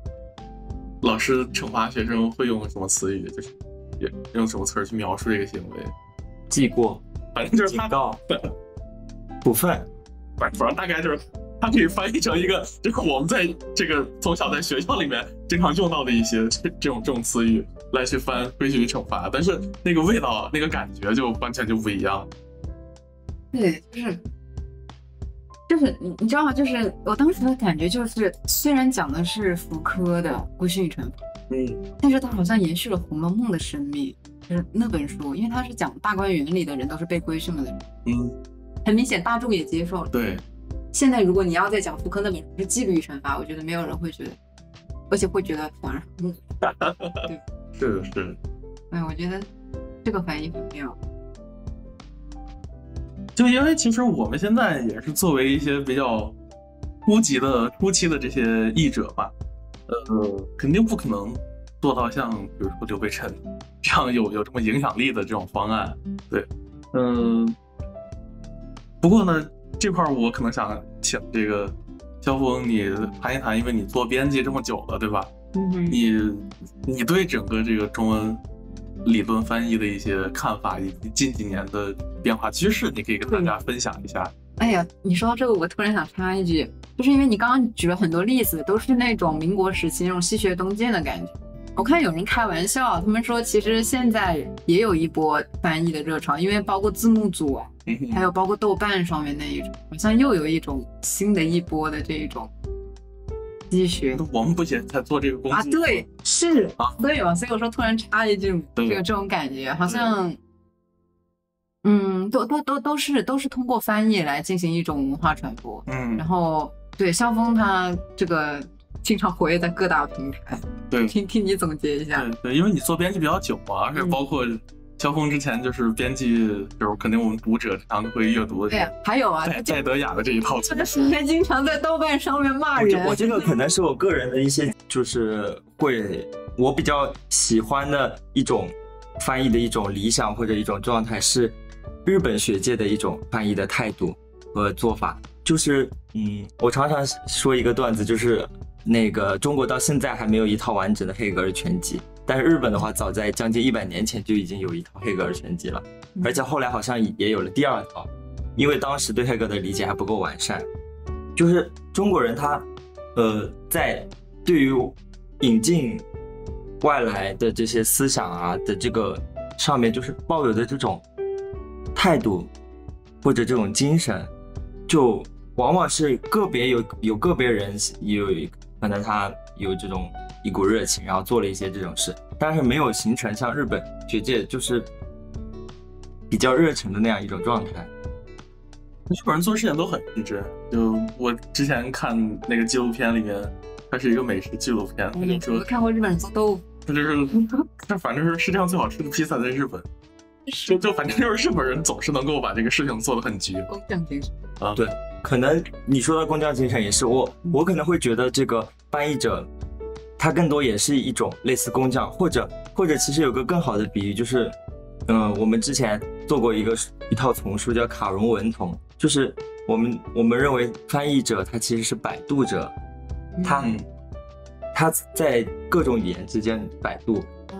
惩罚学生会用什么词语，就是用什么词去描述这个行为？ 记过， 反正就是警告、处分， 反正大概就是它可以翻译成一个，就是我们在这个从小在学校里面经常用到的一些这种词语来去翻规训与惩罚，但是那个味道、那个感觉就完全就不一样。 对，就是你知道吗？就是我当时的感觉就是，虽然讲的是福柯的规训与惩罚，但是它好像延续了《红楼梦》的生命，就是那本书，因为它是讲大观园里的人都是被规训了的人，很明显大众也接受了。 对， 现在如果你要再讲福柯那本书是纪律与惩罚，我觉得没有人会觉得，而且会觉得反而对， 是的，是的。 对，我觉得这个反应很妙。 就因为其实我们现在也是作为一些比较初期的这些译者吧，肯定不可能做到像比如说刘北辰这样有这么影响力的这种方案。对，不过呢，这块我可能想请这个肖峰你谈一谈，因为你做编辑这么久了，对吧？你对整个这个中文理论翻译的一些看法，以及近几年的变化趋势，你可以跟大家分享一下。 哎呀，你说到这个，我突然想插一句，就是因为你刚刚举了很多例子，都是那种民国时期那种西学东渐的感觉。我看有人开玩笑，他们说其实现在也有一波翻译的热潮，因为包括字幕组啊，还有包括豆瓣上面那一种，好像又有一种新的一波的这一种西学。 我们不也在做这个工作啊？对，是啊，所以我说突然插一句，这种感觉好像，都是通过翻译来进行一种文化传播。然后对肖峰他这个经常活跃在各大平台。对，听你总结一下。 对，因为你做编辑比较久嘛，而且包括肖峰之前就是编辑，就是肯定我们读者常会阅读的。 对呀，还有啊， 戴德雅的这一套， 还经常在豆瓣上面骂人。 我这个可能是我个人的一些，就是我比较喜欢的一种翻译的一种理想或者一种状态，是日本学界的一种翻译的态度和做法。就是我常常说一个段子，就是那个中国到现在还没有一套完整的黑格尔全集，但是日本的话早在将近100年前就已经有一套黑格尔全集了，而且后来好像也有了第2套，因为当时对黑格尔的理解还不够完善。就是中国人他在对于引进外来的这些思想啊的这个上面，就是抱有的这种态度或者这种精神，就往往是个别有个别人可能他有这种一股热情，然后做了一些这种事，但是没有形成像日本学界就是比较热忱的那样一种状态。 日本人做事情都很认真，就我之前看那个纪录片里面，它是一个美食纪录片，他就说我看过日本人做豆腐， 他就是他反正是世界上最好吃的披萨在日本，就反正就是日本人总是能够把这个事情做得很绝。 工匠精神啊， 对，可能你说的工匠精神也是我可能会觉得这个翻译者，他更多也是一种类似工匠，或者其实有个更好的比喻就是，我们之前做过一套丛书叫卡戎文童，就是我们认为翻译者他其实是摆渡者，他在各种语言之间摆渡。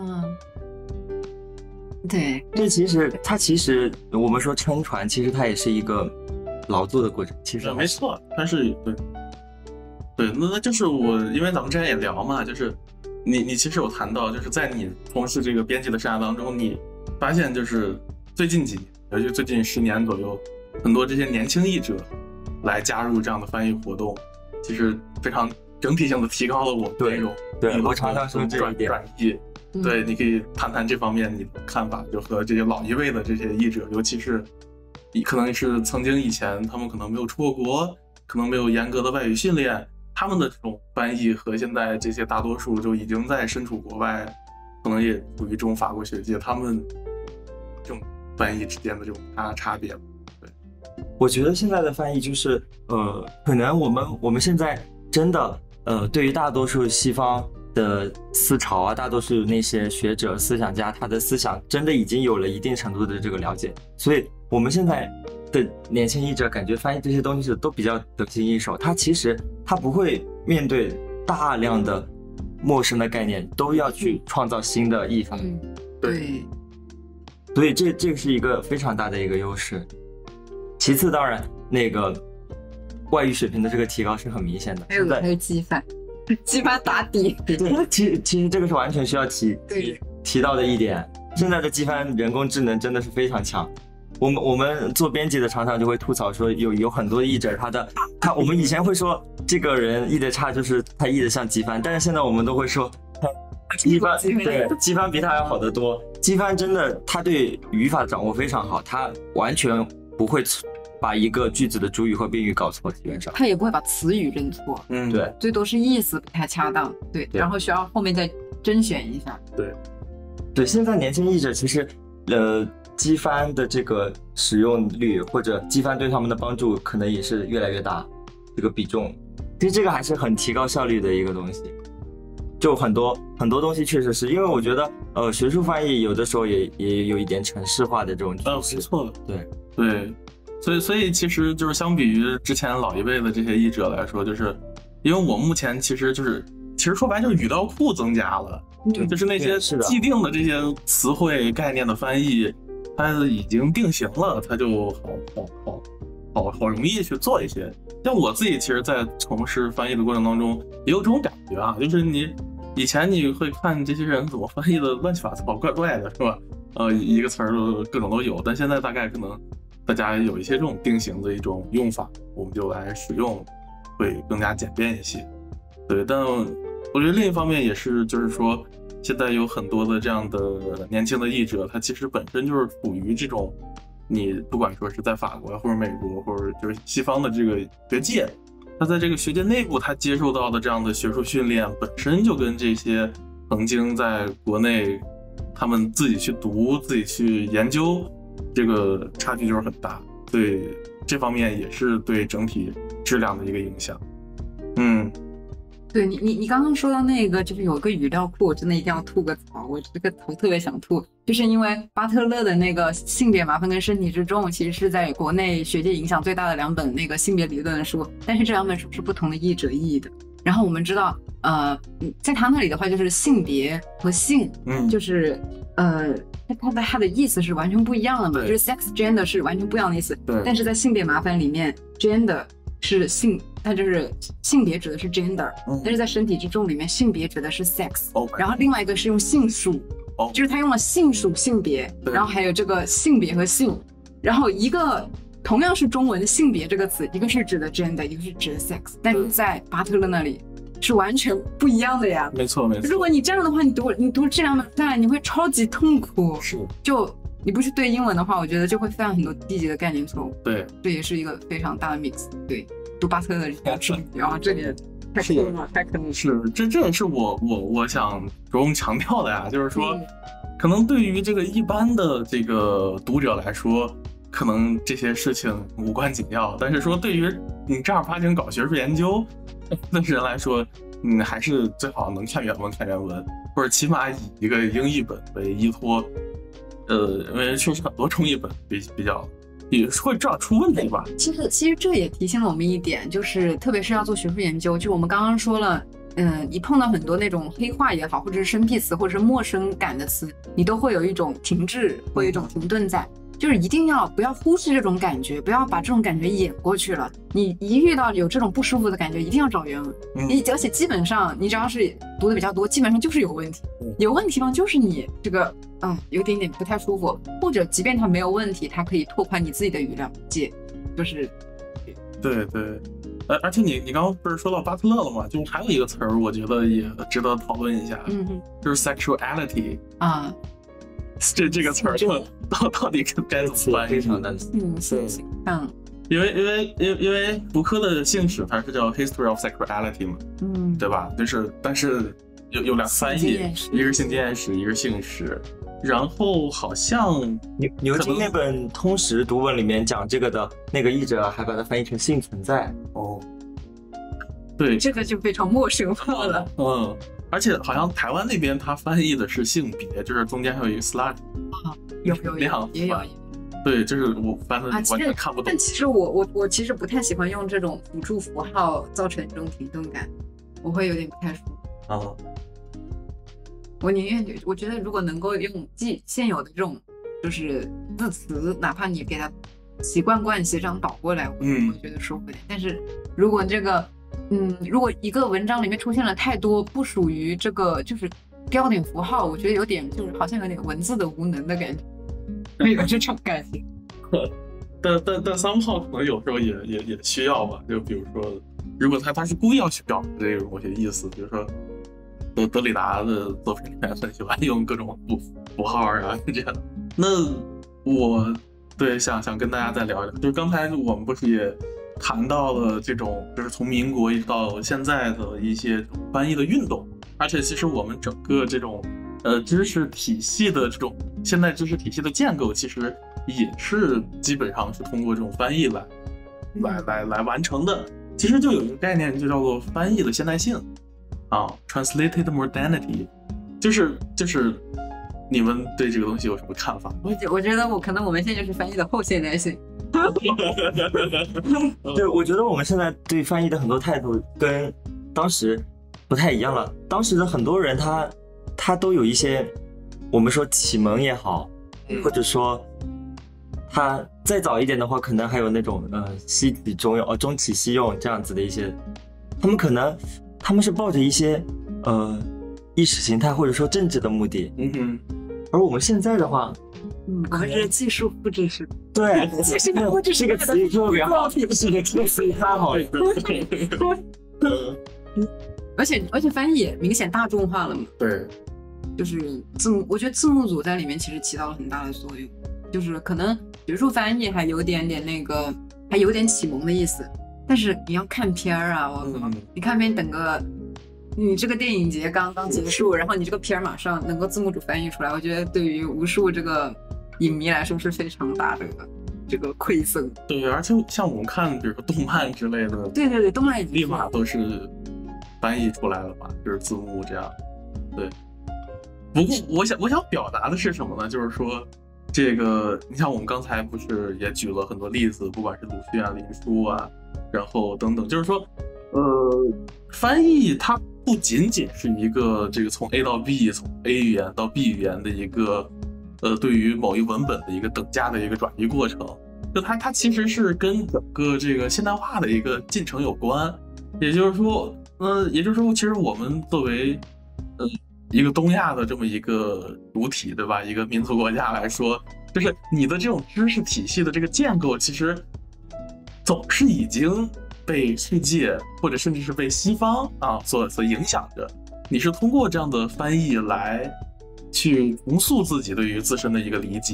对， 他其实我们说撑船，其实它也是一个劳作的过程。其实没错，但是对，那就是因为咱们之前也聊嘛，就是你其实有谈到，就是在你从事这个编辑的生涯当中，你发现就是最近几年，尤其最近10年左右，很多这些年轻译者来加入这样的翻译活动，其实非常整体性的提高了我们这种我常常说这一点转译。对，你可以谈谈这方面你的看法，就和这些老一辈的这些译者，尤其是可能是曾经以前他们可能没有出过国，可能没有严格的外语训练，他们的这种翻译和现在这些大多数就已经在身处国外，可能也属于这种法国学界，他们这种翻译之间的这种差别。对， 我觉得现在的翻译就是可能我们现在真的对于大多数西方的思潮啊，大多数那些学者思想家，他的思想真的已经有了一定程度的这个了解，所以我们现在的年轻译者感觉翻译这些东西都比较得心应手，他不会面对大量的陌生的概念，都要去创造新的译法。 对， 所以这是一个非常大的一个优势。其次，当然那个外语水平的这个提高是很明显的。 还有机翻打底。 对，其实这个是完全需要提到的一点。现在的机翻人工智能真的是非常强。我们做编辑的常常就会吐槽说有很多译者我们以前会说这个人译的差，就是他译的像机翻，但是现在我们都会说机翻比他还好得多。机翻真的他对语法掌握非常好，他完全不会把一个句子的主语和宾语搞错，基本上他也不会把词语认错。 对， 最多是意思不太恰当。对，然后需要后面再甄选一下。 对，现在年轻译者其实机翻的这个使用率或者机翻对他们的帮助可能也是越来越大，这个比重其实这个还是很提高效率的一个东西。就很多东西确实是因为我觉得学术翻译有的时候也有一点程式化的这种趋势。 没错的。 对， 所以其实就是相比于之前老一辈的这些译者来说，就是因为我目前其实说白就是语料库增加了，就是那些既定的这些词汇概念的翻译，它已经定型了，它就好容易去做一些。像我自己其实在从事翻译的过程当中也有这种感觉啊，就是以前你会看这些人怎么翻译的乱七八糟怪怪的，是吧？一个词儿各种都有，但现在大概可能大家有一些这种定型的一种用法，我们就来使用会更加简便一些。对，但我觉得另一方面也是，就是说现在有很多的这样的年轻的译者，他其实本身就是处于这种，你不管说是在法国或者美国或者就是西方的这个学界，他在这个学界内部他接受到的这样的学术训练本身就跟这些曾经在国内他们自己去读自己去研究这个差距就是很大，对这方面也是对整体质量的一个影响。 对，你刚刚说到那个就是有个语料库，我真的一定要吐个槽，我这个头特别想吐，就是因为巴特勒的那个性别麻烦跟身体之重其实是在国内学界影响最大的2本那个性别理论书，但是这2本书是不同的译者译的。然后我们知道在他那里的话就是性别和性就是它的意思是完全不一样的嘛，就是 sex gender 是完全不一样的意思。但是在性别麻烦里面 gender 是性，它就是性别指的是 gender，但是在身体之重里面性别指的是 sex，然后另外一个是用性属，就是他用了性属性别，然后还有这个性别和性，然后一个同样是中文的性别这个词，一个是指的 gender， 一个是指的 sex， 但是在巴特勒那里是完全不一样的呀。 没错。 如果你这样的话，你读这2本下来，你会超级痛苦。 是。 你不去对英文的话，我觉得就会犯很多低级的概念错误。 对， 这也是一个非常大的 mix。对，读巴特的人要注意啊，这点太坑了，太坑了。 是这也是我想着重强调的呀，就是说，可能对于这个一般的这个读者来说，可能这些事情无关紧要，但是说对于你正儿八经搞学术研究的人来说，还是最好能看原文看原文，或者起码以一个英译本为依托。因为确实很多中译本比较也会这样出问题吧。 其实这也提醒了我们一点，就是特别是要做学术研究，就我们刚刚说了，你碰到很多那种黑话也好，或者是生僻词，或者是陌生感的词，你都会有一种停滞，会有一种停顿在。就是一定不要忽视这种感觉，不要把这种感觉掩过去了。你一遇到有这种不舒服的感觉，一定要找原文。而且基本上你只要是读的比较多，基本上就是有问题。有问题吗？就是你这个有点不太舒服，或者即便它没有问题，它可以拓宽你自己的语料界。就是对。而且你刚刚不是说到巴特勒了吗？就还有一个词儿，我觉得也值得讨论一下，就是 sexuality 啊。这个词儿到底该怎么翻译？ 非常难。 因为福柯的性史它是叫 History of Sexuality 嘛，对吧？但是有两翻译，一个是性经验史，一个是性史。然后好像牛津那本通识读本里面讲这个的那个译者还把它翻译成性存在。 哦，对， 这个就非常陌生化了。 而且好像台湾那边他翻译的是性别，就是中间还有一个 slut。 有也有。 对，就是我翻的完全看不懂。 但其实我其实不太喜欢用这种辅助符号造成这种停顿感，我会有点不太舒服。我宁愿我觉得如果能够用现有的这种就是字词，哪怕你给它习惯写成倒过来，我会觉得舒服一点。但是如果这个如果一个文章里面出现了太多不属于这个就是标点符号，我觉得有点就是好像有点文字的无能的感觉，没有这种感觉。 但 somehow 可能有时候也需要吧，就比如说，如果他是故意要去表达这种某些意思，比如说德里达的作品里面很喜欢用各种符号啊这样。那我想跟大家再聊一聊，就是刚才我们不是也谈到了这种就是从民国一直到现在的一些翻译的运动，而且其实我们整个这种知识体系的这种现代知识体系的建构，其实也是基本上是通过这种翻译来完成的。其实就有一个概念就叫做翻译的现代性，translated modernity， 就是你们对这个东西有什么看法？ 我觉得可能我们现在就是翻译的后现代性。 对，我觉得我们现在对翻译的很多态度跟当时不太一样了。当时的很多人他都有一些我们说启蒙也好，或者说他再早一点的话，可能还有那种西起中用中起西用这样子的一些，他们是抱着一些意识形态或者说政治的目的。而我们现在的话， 我们是技术复制式。 对，技术复制式这个词语特别好，这个词语太好了。 而且翻译也明显大众化了嘛。 对， 就是我觉得字幕组在里面其实起到了很大的作用。就是可能学术翻译还有点还有点启蒙的意思，但是你要看片儿啊，我靠，你看片等个。你这个电影节刚结束，然后你这个片马上能够字幕组翻译出来，我觉得对于无数这个影迷来说是非常大的这个馈赠。 对，而且像我们看比如说动漫之类的， 对，动漫立马都是翻译出来了吧，就是字幕这样。对，不过我想表达的是什么呢？就是说这个你像我们刚才不是也举了很多例子，不管是鲁迅啊、林书啊，然后等等，就是说翻译它不仅仅是一个这个从 A 到 B， 从 A 语言到 B 语言的一个对于某一文本的一个等价的一个转移过程，就它其实是跟整个这个现代化的一个进程有关。也就是说其实我们作为一个东亚的这么一个主体，对吧？一个民族国家来说，就是你的这种知识体系的这个建构，其实总是已经被世界或者甚至是被西方所影响着。你是通过这样的翻译来去重塑自己对于自身的一个理解，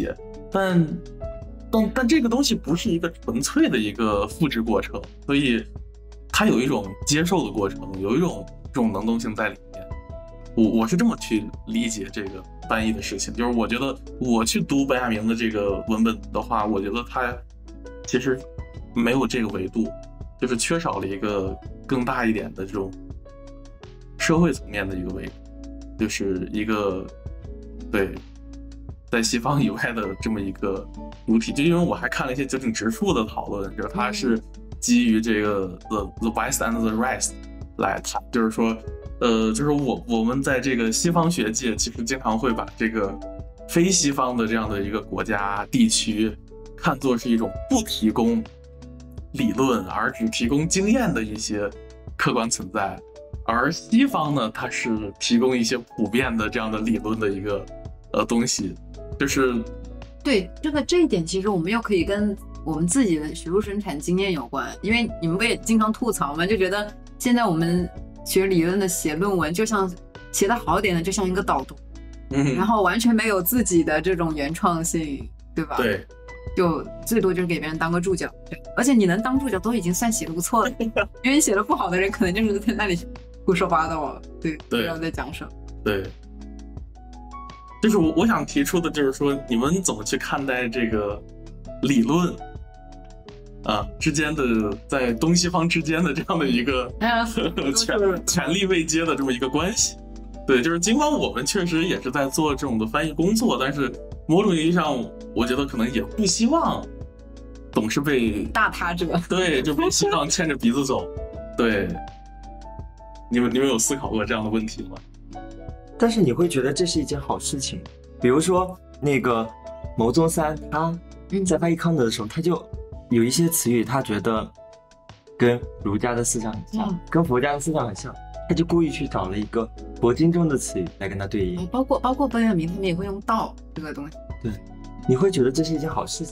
但这个东西不是一个纯粹的一个复制过程，所以它有一种接受的过程，有一种这种能动性在里面。我是这么去理解这个翻译的事情，就是我觉得我去读本雅明的这个文本的话，我觉得它其实没有这个维度，就是缺少了一个更大一点的这种社会层面的一个维度，就是一个对在西方以外的这么一个主体。就因为我还看了一些究竟直述的讨论，就是它是基于这个 the West and the Rest 来谈，就是说就是我们在这个西方学界其实经常会把这个非西方的这样的一个国家地区看作是一种不提供理论而只提供经验的一些客观存在，而西方呢，它是提供一些普遍的这样的理论的一个东西，就是对这一点，其实我们又可以跟我们自己的学术生产经验有关，因为你们不也经常吐槽吗？就觉得现在我们学理论的写论文，就像写得好一点的，就像一个导读，然后完全没有自己的这种原创性，对吧？ 对， 就最多就是给别人当个注脚，而且你能当注脚都已经算写得不错了，因为写得不好的人可能就是在那里胡说八道了，对，不知道在讲什么。 对，就是我想提出的就是说，你们怎么去看待这个理论之间的在东西方之间的这样的一个权力位阶的这么一个关系？对，就是尽管我们确实也是在做这种的翻译工作，但是某种意义上，我觉得可能也不希望总是被大他者， 对，就被西方牵着鼻子走。对，你们有思考过这样的问题吗？ 但是你会觉得这是一件好事情，比如说那个牟宗三，他在翻译康德的时候，他就有一些词语，他觉得跟儒家的思想很像，跟佛家的思想很像，他就故意去找了一个佛经中的词语来跟他对应。 包括本雅明他们也会用道这个东西。 对，你会觉得这是一件好事情？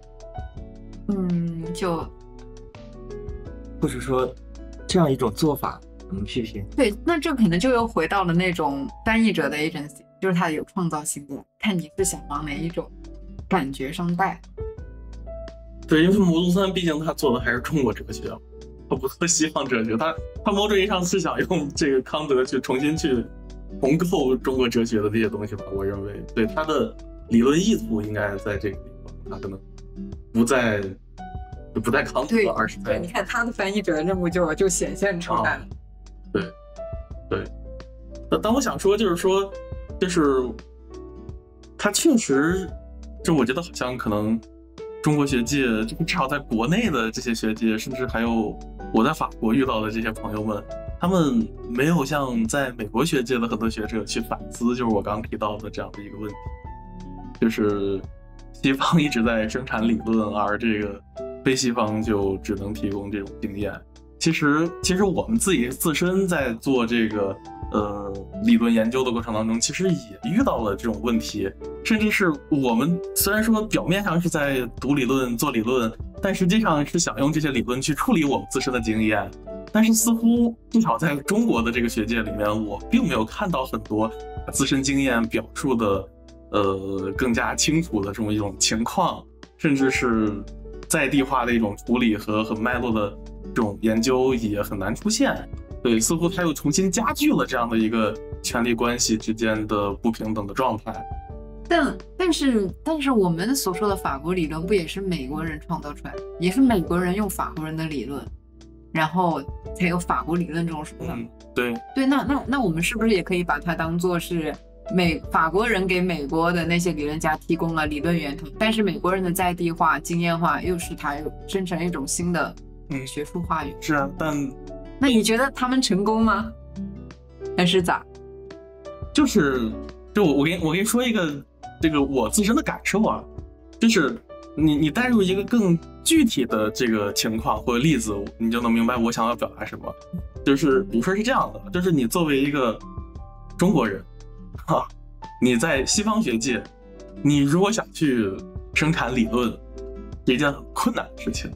就或者说这样一种做法我们批评？ 对，那这可能就又回到了那种翻译者的 agency， 就是他有创造性的，看你是想往哪一种感觉上带。 对，因为牟宗三毕竟他做的还是中国哲学，他不做西方哲学，他某种意义上是想用这个康德去重新去重构中国哲学的这些东西吧。我认为，对他的理论意图应该在这个地方，他可能不在康德，而是在你看他的翻译者的任务就显现出来了。 对，但我想说就是说，就是他确实，就我觉得好像可能中国学界，就至少在国内的这些学界，甚至还有我在法国遇到的这些朋友们，他们没有像在美国学界的很多学者去反思，就是我刚提到的这样的一个问题，就是西方一直在生产理论，而这个非西方就只能提供这种经验。其实我们自身在做这个理论研究的过程当中，其实也遇到了这种问题，甚至是我们虽然说表面上是在读理论做理论，但实际上是想用这些理论去处理我们自身的经验。但是似乎至少在中国的这个学界里面，我并没有看到很多自身经验表述的更加清楚的这么一种情况，甚至是在地化的一种处理和很脉络的这种研究也很难出现。对，似乎它又重新加剧了这样的一个权力关系之间的不平等的状态。 但是我们所说的法国理论不也是美国人创造出来的，也是美国人用法国人的理论，然后才有法国理论这种说法。 对， 那我们是不是也可以把它当作是法国人给美国的那些理论家提供了理论源头，但是美国人的在地化、经验化又是它生成一种新的学术话语。 是啊， 那你觉得他们成功吗？还是咋？ 就我给你说一个这个我自身的感受啊，就是你带入一个更具体的这个情况或者例子，你就能明白我想要表达什么。就是比如说是这样的，就是你作为一个中国人你在西方学界，你如果想去生产理论，是一件很困难的事情。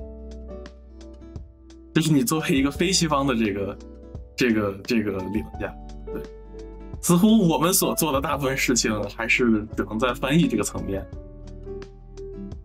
就是你作为一个非西方的这个理论家，对，似乎我们所做的大部分事情还是只能在翻译这个层面。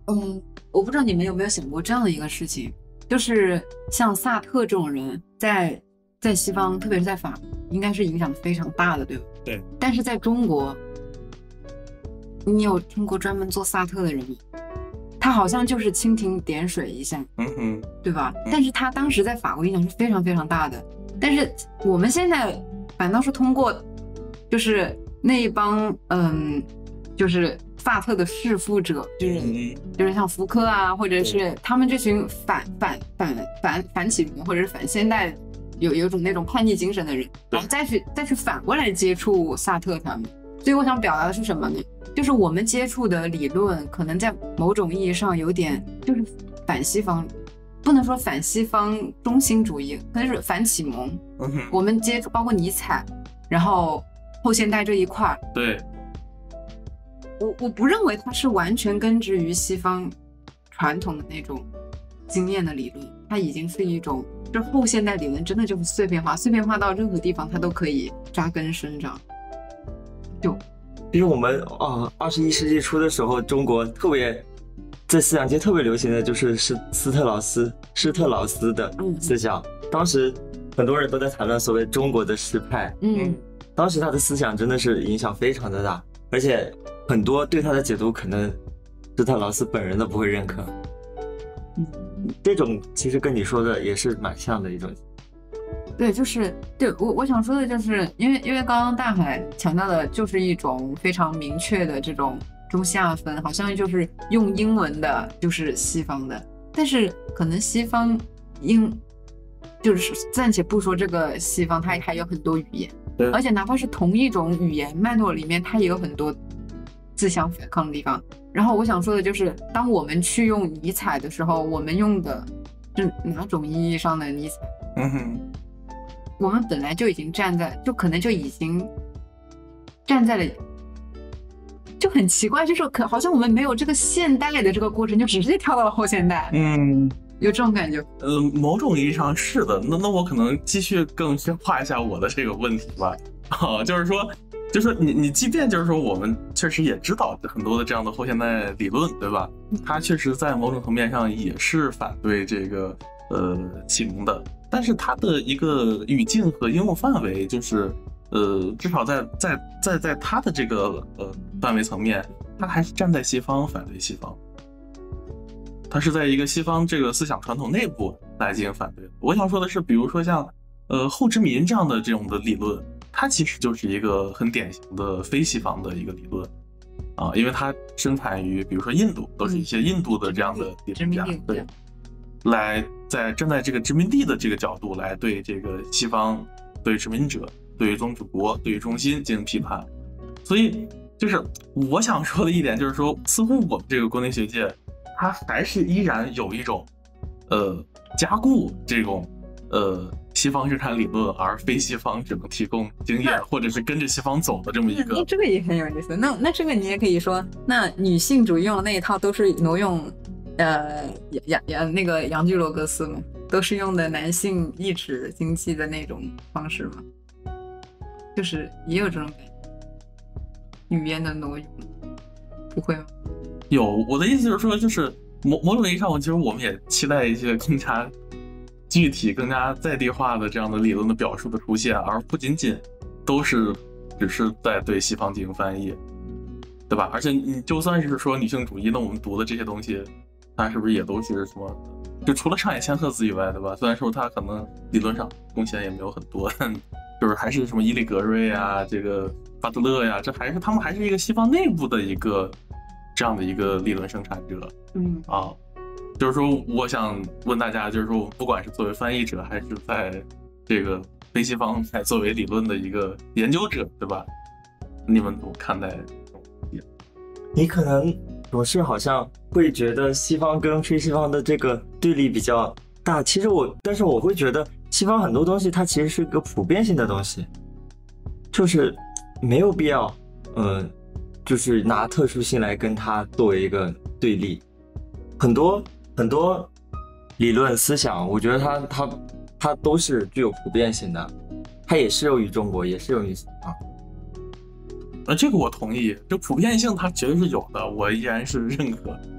我不知道你们有没有想过这样的一个事情，就是像萨特这种人在西方，特别是在法国，应该是影响非常大的，对吧？ 对。 但是在中国，你有听过专门做萨特的人吗？他好像就是蜻蜓点水一下，对吧？但是他当时在法国影响是非常非常大的。但是我们现在反倒是通过，就是那一帮就是萨特的弑父者，就是像福柯啊，或者是他们这群反启蒙或者是反现代有一种那种叛逆精神的人，然后再去反过来接触萨特他们。所以我想表达的是什么呢？就是我们接触的理论可能在某种意义上有点就是反西方，不能说反西方中心主义，可能是反启蒙。我们接触包括尼采，然后后现代这一块， 对， 我不认为它是完全根植于西方传统的那种经验的理论，它已经是一种，这后现代理论真的就是碎片化到任何地方它都可以扎根生长。 其实我们21世纪初的时候，中国特别在思想界特别流行的就是施特劳斯的思想。当时很多人都在谈论所谓中国的诗派。当时他的思想真的是影响非常的大，而且很多对他的解读可能施特劳斯本人都不会认可。这种其实跟你说的也是蛮像的一种。 对，就是对我想说的就是，因为刚刚大海强调的就是一种非常明确的这种中下分，好像就是用英文的，就是西方的，但是可能西方就是暂且不说这个西方，它还有很多语言，而且哪怕是同一种语言脉络里面，它也有很多自相反抗的地方。然后我想说的就是，当我们去用尼采的时候，我们用的是哪种意义上的尼采？我们本来就已经就可能就已经站在了，就很奇怪，就是好像我们没有这个现代的这个过程，就直接跳到了后现代。有这种感觉。 某种意义上是的。那我可能继续更深化一下我的这个问题吧。就是说你即便就是说我们确实也知道很多的这样的后现代理论，对吧？它确实在某种层面上也是反对这个启蒙的。但是它的一个语境和应用范围，就是至少在它的这个范围层面，它还是站在西方反对西方，它是在一个西方这个思想传统内部来进行反对的。我想说的是，比如说像后殖民这样的这种的理论，它其实就是一个很典型的非西方的一个理论因为它生产于比如说印度，都是一些印度的这样的理论家，对，来站在这个殖民地的这个角度来对这个西方、对殖民者、对于宗主国、对于中心进行批判。所以就是我想说的一点就是说，似乎我们这个国内学界它还是依然有一种加固这种西方生产理论，而非西方只能提供经验或者是跟着西方走的这么一个。 这个也很有意思。那这个你也可以说，那女性主义用的那一套都是挪用那个杨居罗格斯嘛，都是用的男性意志经济的那种方式嘛，就是也有这种感觉，语言的挪用，不会吗？ 有，我的意思就是说，就是某种意义上，其实我们也期待一些更加具体、更加在地化的这样的理论的表述的出现，而不仅仅只是在对西方进行翻译，对吧？而且你就算是说女性主义，那我们读的这些东西，它是不是也都是什么？就除了上野千鹤子以外，对吧？虽然说它可能理论上贡献也没有很多，但就是还是什么伊利格瑞啊，这个巴特勒呀，他们还是一个西方内部的一个这样的一个理论生产者。就是说我想问大家，就是说不管是作为翻译者，还是在这个非西方来作为理论的一个研究者，对吧？你们怎么看待？ 你可能总是好像会觉得西方跟非西方的这个对立比较大，其实但是我会觉得西方很多东西它其实是一个普遍性的东西，就是没有必要就是拿特殊性来跟它作为一个对立。很多理论思想，我觉得它都是具有普遍性的，它也适用于中国，也适用于西方。 这个我同意，这普遍性它绝对是有的，我依然是认可。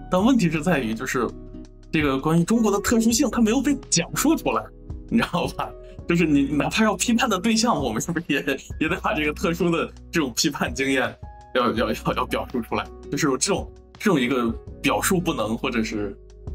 但问题是在于就是这个关于中国的特殊性它没有被讲述出来，你知道吧？就是你哪怕要批判的对象，我们是不是也得把这个特殊的这种批判经验要表述出来？就是这种一个表述不能，或者是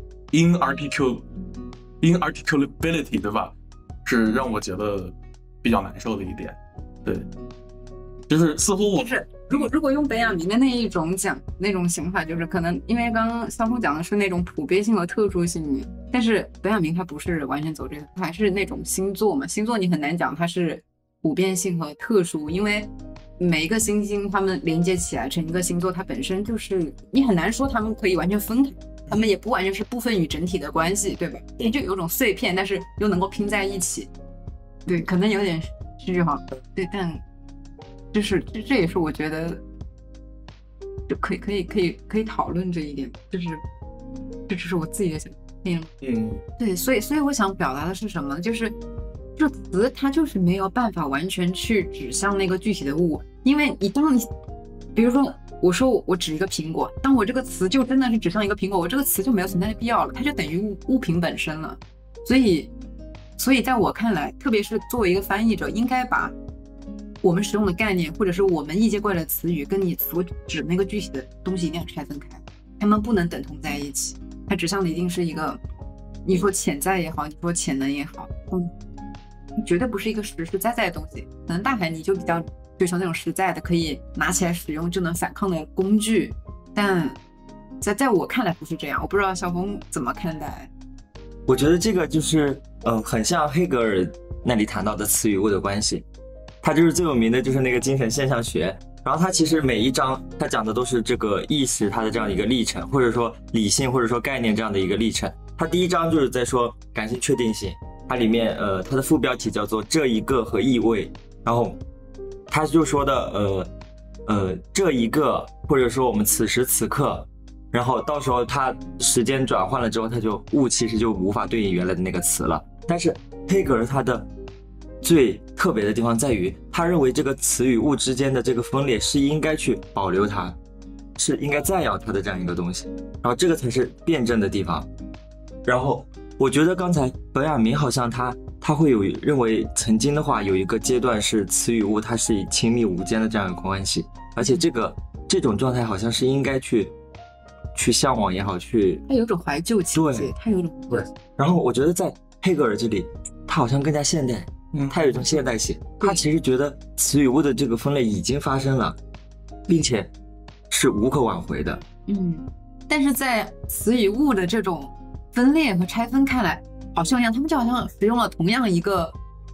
inarticulability， 对吧？是让我觉得比较难受的一点。对，就是似乎就是如果用本雅明的那一种讲那种想法，就是可能因为刚刚肖峰讲的是那种普遍性和特殊性，但是本雅明他不是完全走这个，他还是那种星座嘛。星座你很难讲它是普遍性和特殊，因为每一个星星它们连接起来成一个星座，它本身就是你很难说它们可以完全分开，它们也不完全是部分与整体的关系，对吧？也就有种碎片，但是又能够拼在一起。对，可能有点虚哈。对，但这也是我觉得就可以讨论这一点，这是我自己的想法。对，所以我想表达的是什么？就是这词它就是没有办法完全去指向那个具体的物，因为当你比如说我说我指一个苹果，当我这个词就真的是指向一个苹果，我这个词就没有存在的必要了，它就等于物品本身了。所以在我看来，特别是作为一个翻译者，应该把我们使用的概念或者是我们译介过来的词语跟你所指那个具体的东西一定要拆分开，它们不能等同在一起。它指向的一定是一个，你说潜在也好，你说潜能也好，绝对不是一个实实在在的东西。可能大海你就比较追求那种实在的，可以拿起来使用就能反抗的工具，但在我看来不是这样。我不知道小峰怎么看待。 我觉得这个就是很像黑格尔那里谈到的词与物的关系。他就是最有名的就是那个精神现象学，然后他其实每一章他讲的都是这个意识它的这样一个历程，或者说理性或者说概念这样的一个历程。他第一章就是在说感性确定性，它里面它的副标题叫做这一个和意味，然后他就说的这一个或者说我们此时此刻，然后到时候它时间转换了之后，它就物其实就无法对应原来的那个词了。但是黑格尔他的最特别的地方在于，他认为这个词与物之间的这个分裂是应该去保留它，是应该赞扬它的这样一个东西，然后这个才是辩证的地方。然后我觉得刚才本雅明好像他会有认为曾经的话有一个阶段是词与物它是以亲密无间的这样一个关系，而且这种状态好像是应该去向往也好， 它有种怀旧情节，它有种对。 然后我觉得在黑格尔这里，他好像更加现代。他有一种现代性，他其实觉得词与物的这个分类已经发生了，并且是无可挽回的。 但是在词与物的这种分裂和拆分看来，好像一样，他们就好像使用了同样一个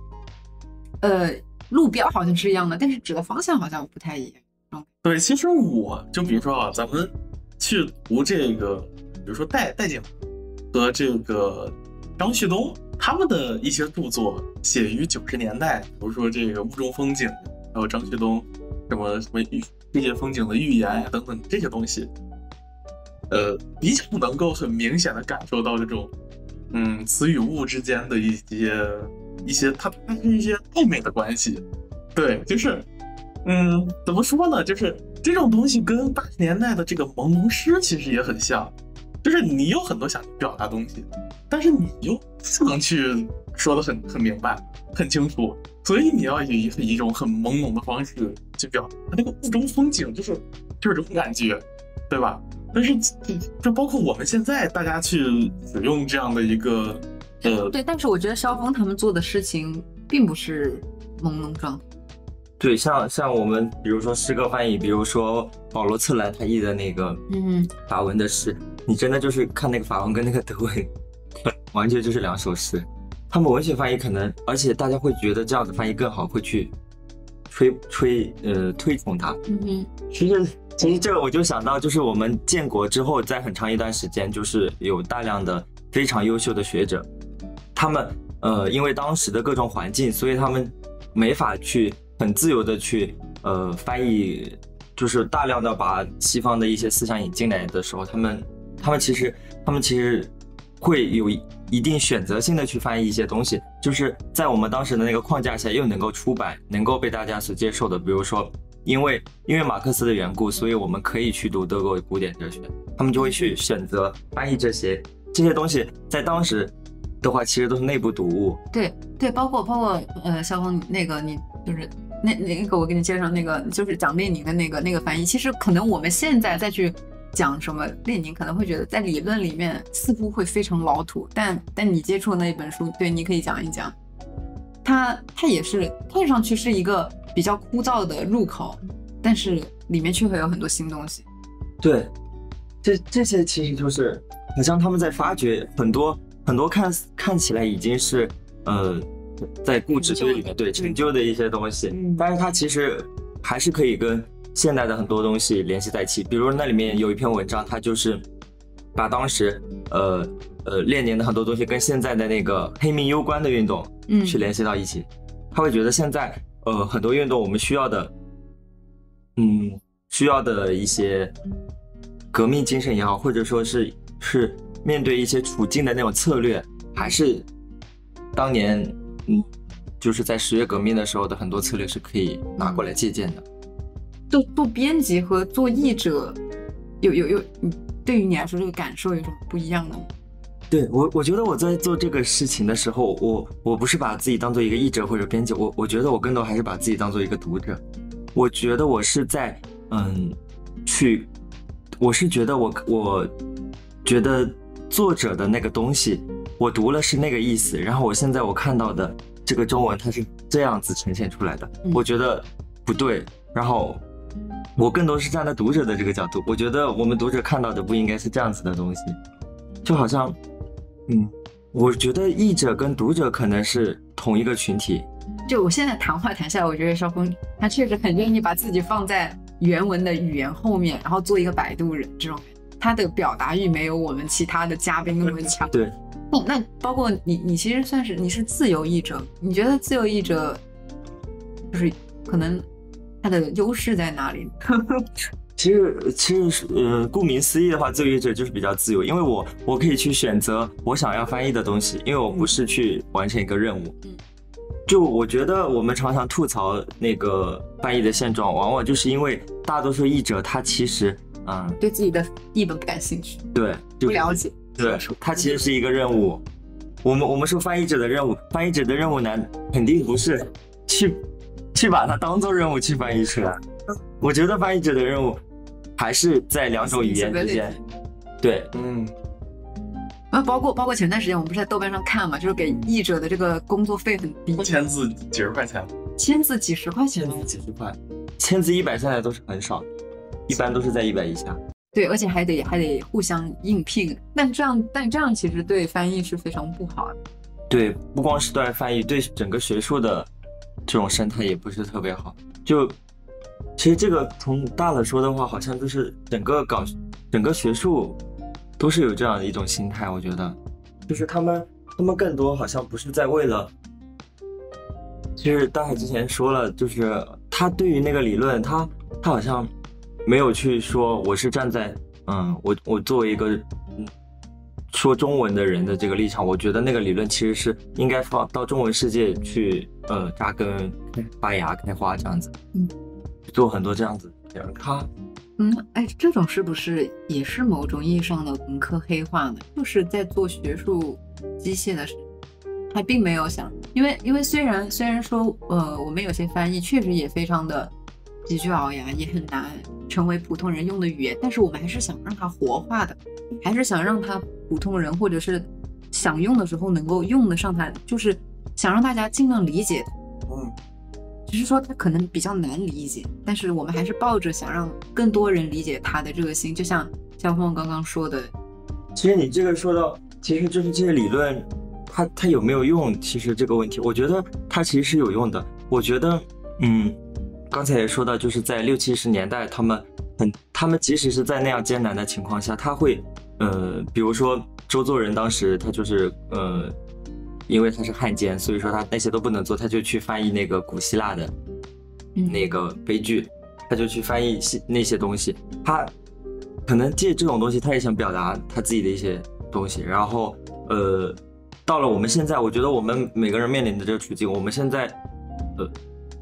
路标，好像是一样的，但是指的方向好像不太一样。 对，其实我就比如说啊，咱们去读这个，比如说戴景和这个张旭东他们的一些著作写于90年代，比如说这个《雾中风景》，还有张旭东什么世界风景的预言啊等等这些东西，比较能够很明显的感受到这种词与物之间的一些它是一些暧昧的关系。对，就是怎么说呢，就是这种东西跟80年代的这个朦胧诗其实也很像，就是你有很多想表达东西，但是你又不能去说得很明白很清楚，所以你要以一种很朦胧的方式去表达。那个雾中风景就是这种感觉，对吧？但是就包括我们现在大家去使用这样的一个对，但是我觉得萧峰他们做的事情并不是朦胧状态。 对，像我们比如说诗歌翻译，比如说保罗策兰他译的那个法文的诗，你真的就是看那个法文跟那个德文完全就是两首诗。他们文学翻译可能，而且大家会觉得这样的翻译更好，会去推崇它。其实这个我就想到，就是我们建国之后，在很长一段时间，就是有大量的非常优秀的学者，他们因为当时的各种环境，所以他们没法去很自由的去翻译，就是大量的把西方的一些思想引进来的时候，他们其实会有一定选择性的去翻译一些东西，就是在我们当时的那个框架下又能够出版，能够被大家所接受的，比如说因为马克思的缘故，所以我们可以去读德国古典哲学，他们就会去选择翻译这些东西，在当时的话，其实都是内部读物。 对，包括肖峰那个你就是那个我给你介绍那个就是讲列宁的那个翻译，其实可能我们现在再去讲什么列宁，可能会觉得在理论里面似乎会非常老土，但你接触的那一本书，对，你可以讲一讲，它也是看上去是一个比较枯燥的入口，但是里面却会有很多新东西。 对，这些其实就是好像他们在发掘很多看起来已经是在固执堆里面对陈旧的一些东西，但是它其实还是可以跟现代的很多东西联系在一起。比如那里面有一篇文章，它就是把当时列宁的很多东西跟现在的那个黑命攸关的运动去联系到一起。他会觉得现在很多运动我们需要的一些革命精神也好，或者说是面对一些处境的那种策略，还是当年就是在10月革命的时候的很多策略是可以拿过来借鉴的。 做编辑和做译者有对于你来说这个感受有什么不一样的吗？ 对，我觉得我在做这个事情的时候，我不是把自己当做一个译者或者编辑，我觉得我更多还是把自己当做一个读者。我觉得我是在我是觉得我觉得作者的那个东西我读了是那个意思，然后我现在我看到的这个中文它是这样子呈现出来的，我觉得不对，然后我更多是站在读者的这个角度，我觉得我们读者看到的不应该是这样子的东西，就好像我觉得译者跟读者可能是同一个群体。 就我现在谈话谈下来，我觉得肖峰他确实很愿意把自己放在原文的语言后面，然后做一个摆渡人，这种他的表达欲没有我们其他的嘉宾那么强。 对， 那包括你其实算是你是自由译者，你觉得自由译者就是可能他的优势在哪里？ 其实顾名思义的话，自由译者就是比较自由，因为我可以去选择我想要翻译的东西，因为我不是去完成一个任务。就我觉得我们常常吐槽那个翻译的现状，往往就是因为大多数译者他其实对自己的译本不感兴趣， 对， 不了解， 对，他其实是一个任务。我们说翻译者的任务，翻译者的任务难肯定不是去把它当做任务去翻译出来。我觉得翻译者的任务还是在两种语言之间。对， 包括前段时间我们不是在豆瓣上看嘛，就是给译者的这个工作费很低， 签字几十块钱， 签字几十块钱， 几十块，签字100现在都是很少，一般都是在100以下。 对，而且还得互相应聘，但这样其实对翻译是非常不好的。 对，不光是对翻译，对整个学术的这种生态也不是特别好。就其实这个从大了说的话，好像就是整个学术都是有这样的一种心态，我觉得就是他们更多好像不是在为了，其实大海之前说了，就是他对于那个理论，他好像没有去说我是站在我作为一个说中文的人的这个立场，我觉得那个理论其实是应该放到中文世界去扎根、发芽、开花这样子，做很多这样子的人。 这种是不是也是某种意义上的文科黑化呢？就是在做学术机械的事，他并没有想，因为虽然说我们有些翻译确实也非常的急剧聱牙，也很难成为普通人用的语言，但是我们还是想让它活化的，还是想让它普通人或者是想用的时候能够用得上它，就是想让大家尽量理解它。只是说它可能比较难理解，但是我们还是抱着想让更多人理解它的这个心，就像肖峰刚刚说的。 其实你这个说到，其实就是这些理论它有没有用，其实这个问题我觉得它其实是有用的。我觉得刚才也说到，就是在60、70年代他们即使是在那样艰难的情况下，他会比如说周作人当时他就是因为他是汉奸，所以说他那些都不能做，他就去翻译那个古希腊的那个悲剧，他就去翻译那些东西，他可能借这种东西他也想表达他自己的一些东西。然后到了我们现在，我觉得我们每个人面临的这个处境，我们现在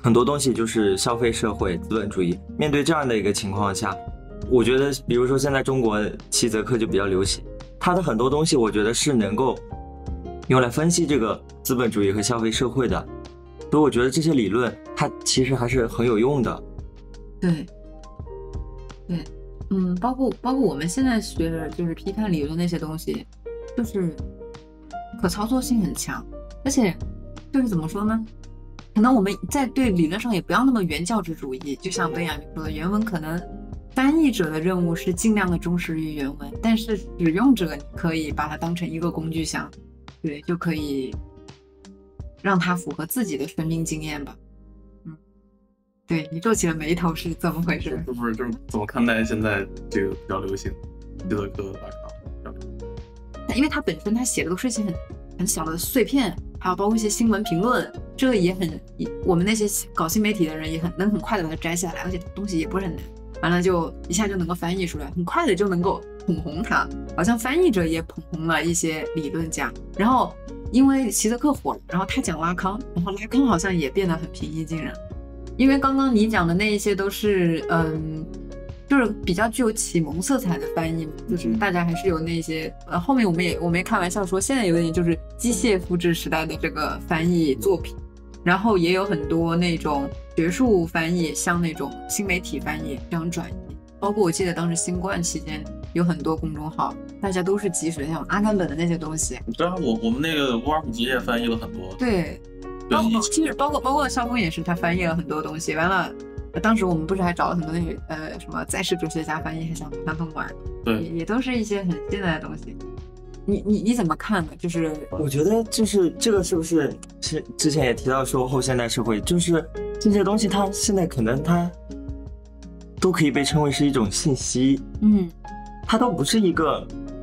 很多东西就是消费社会、资本主义。面对这样的一个情况下，我觉得，比如说现在中国齐泽克就比较流行，它的很多东西我觉得是能够用来分析这个资本主义和消费社会的，所以我觉得这些理论它其实还是很有用的。 对，对，包括我们现在学的就是批判理论那些东西，就是可操作性很强，而且就是怎么说呢？可能我们在对理论上也不要那么原教旨主义，就像本雅明说的，原文可能翻译者的任务是尽量的忠实于原文，但是使用者你可以把它当成一个工具箱，对，就可以让它符合自己的生命经验吧。对，你皱起了眉头是怎么回事？ 是不是就是怎么看待现在这个比较流行齐泽克大咖？ 因为他本身他写的都是一些很小的碎片，还有包括一些新闻评论，这个也很，我们那些搞新媒体的人也能很快的把它摘下来，而且东西也不是很难，完了就一下就能够翻译出来，很快的就能够捧红它，好像翻译者也捧红了一些理论家。然后因为齐泽克火了，然后他讲拉康，然后拉康好像也变得很平易近人。因为刚刚你讲的那一些都是就是比较具有启蒙色彩的翻译嘛，就是大家还是有那些后面我们也开玩笑说，现在有点就是机械复制时代的这个翻译作品，然后也有很多那种学术翻译，像那种新媒体翻译这样转移，包括我记得当时新冠期间有很多公众号，大家都是积水，像阿甘本的那些东西。 对啊，我们那个沃尔普吉也翻译了很多。 对。其实包括萧峰也是，他翻译了很多东西。完了，当时我们不是还找了很多那个什么在世哲学家翻译，还想翻疯玩， 对， 也都是一些很现代的东西。你怎么看呢？就是我觉得就是这个是不是之前也提到说后现代社会，就是这些东西它现在可能它都可以被称为是一种信息，它都不是一个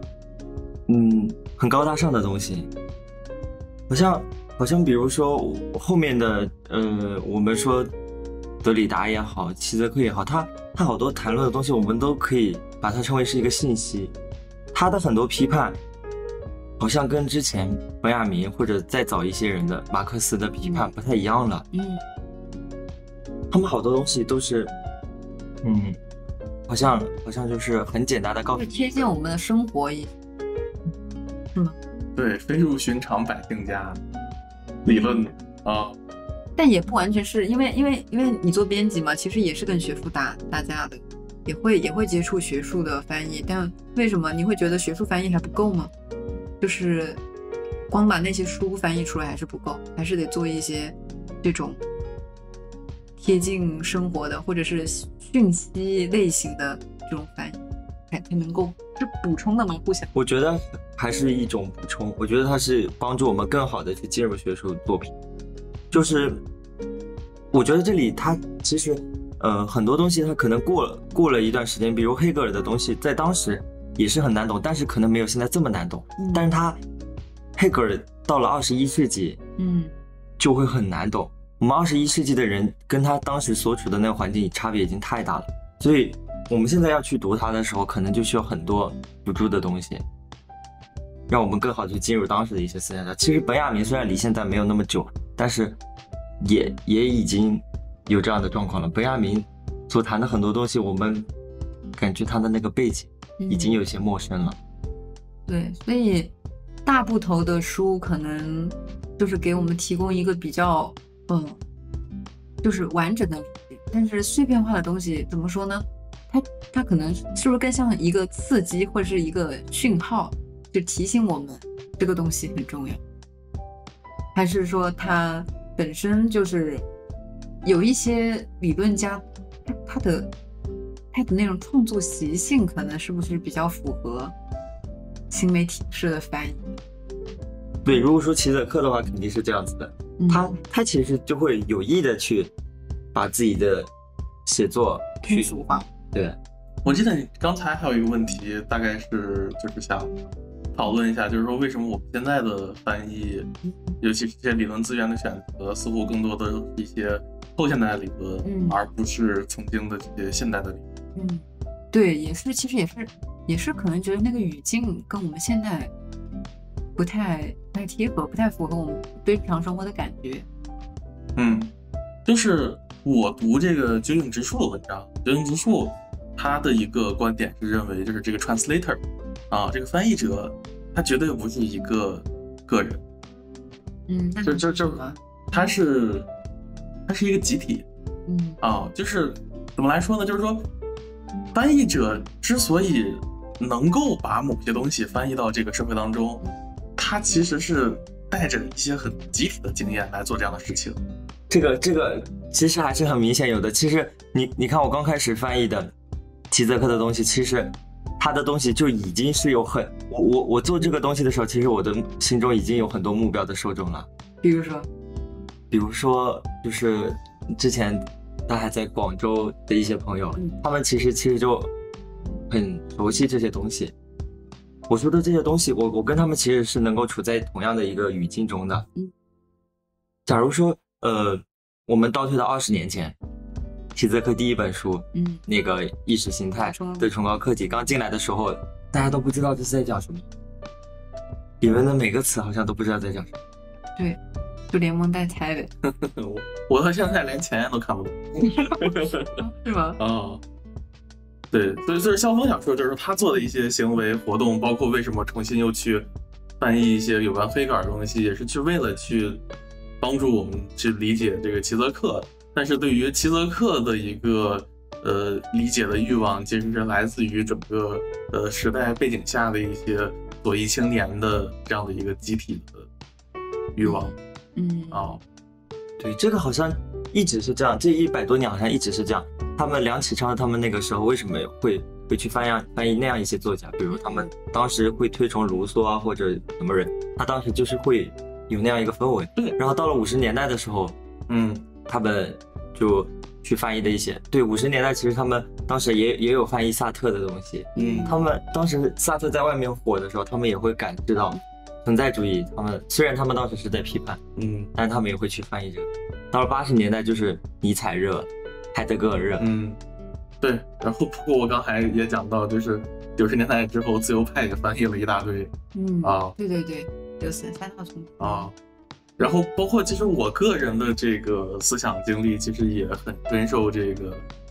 很高大上的东西，好像比如说后面的我们说德里达也好，齐泽克也好，他好多谈论的东西我们都可以把它称为是一个信息。他的很多批判好像跟之前本雅明或者再早一些人的马克思的批判不太一样了。他们好多东西都是好像就是很简单的告诉你贴近我们的生活一是吗？ 对，飞入寻常百姓家理论啊， 但也不完全是因为你做编辑嘛，其实也是跟学术打架的，也会接触学术的翻译，但为什么你会觉得学术翻译还不够吗？就是光把那些书翻译出来还是不够，还是得做一些这种贴近生活的或者是讯息类型的这种翻译，才能够是补充的吗？不想， 我觉得还是一种补充，我觉得它是帮助我们更好的去进入学术作品。就是我觉得这里它其实很多东西它可能过了一段时间，比如黑格尔的东西在当时也是很难懂，但是可能没有现在这么难懂，但是黑格尔到了21世纪就会很难懂。我们21世纪的人跟他当时所处的那个环境差别已经太大了，所以我们现在要去读它的时候，可能就需要很多辅助的东西，让我们更好去进入当时的一些思想家。其实本雅明虽然离现在没有那么久，但是也已经有这样的状况了。本雅明所谈的很多东西，我们感觉他的那个背景已经有些陌生了。 对，所以大部头的书可能就是给我们提供一个比较就是完整的，但是碎片化的东西怎么说呢？它可能是不是更像一个刺激或者是一个讯号，就提醒我们这个东西很重要，还是说它本身就是有一些理论家他的那种创作习性可能是不是比较符合新媒体式的翻译？ 对，如果说齐泽克的话肯定是这样子的，他其实就会有意的去把自己的写作通俗化。 对， 我记得你刚才还有一个问题，大概是就是想讨论一下，就是说为什么我们现在的翻译，尤其是这些理论资源的选择，似乎更多的是一些后现代的理论，而不是曾经的这些现代的理论。 对，其实也是可能觉得那个语境跟我们现在不太贴合，不太符合我们对日常生活的感觉。 就是我读这个九井直树的文章，九井直树他的一个观点是认为，就是这个 translator 啊，这个翻译者，他绝对不是一个个人，他是一个集体，就是怎么来说呢？就是说，翻译者之所以能够把某些东西翻译到这个社会当中，他其实是带着一些很集体的经验来做这样的事情。 这个其实还是很明显有的。其实你看我刚开始翻译的齐泽克的东西，其实他的东西就已经是有我做这个东西的时候，其实我的心中已经有很多目标的受众了。 比如说就是之前他还在广州的一些朋友，他们其实就很熟悉这些东西。我说的这些东西，我跟他们其实是能够处在同样的一个语境中的。假如说我们倒退到20年前，齐泽克第一本书，那个意识形态对崇高客体刚进来的时候，大家都不知道这是在讲什么，里面的每个词好像都不知道在讲什么。对，就连蒙带猜的。 我到现在连前言都看不懂。 是吗？ 对，所以萧峰想说，就是他做的一些行为活动，包括为什么重新又去翻译一些有关黑格尔的东西，也是去为了去帮助我们去理解这个齐泽克。但是对于齐泽克的一个理解的欲望，其实是来自于整个时代背景下的一些左翼青年的这样的一个集体的欲望。 对，这个好像一直是这样，这100多年好像一直是这样。他们梁启超他们那个时候为什么会去翻译那样一些作家，比如他们当时会推崇卢梭啊或者什么人，他当时就是会有那样一个氛围。对，然后到了50年代的时候，他们就去翻译的一些，对，50年代其实他们当时也有翻译萨特的东西。他们当时萨特在外面火的时候，他们也会感知到存在主义，虽然他们当时是在批判，但他们也会去翻译这个。到了80年代就是尼采热，海德格尔热。 对，然后不过我刚才也讲到，就是90年代之后自由派也翻译了一大堆。对， 就是三大冲然后包括其实我个人的这个思想经历，其实也很深受这个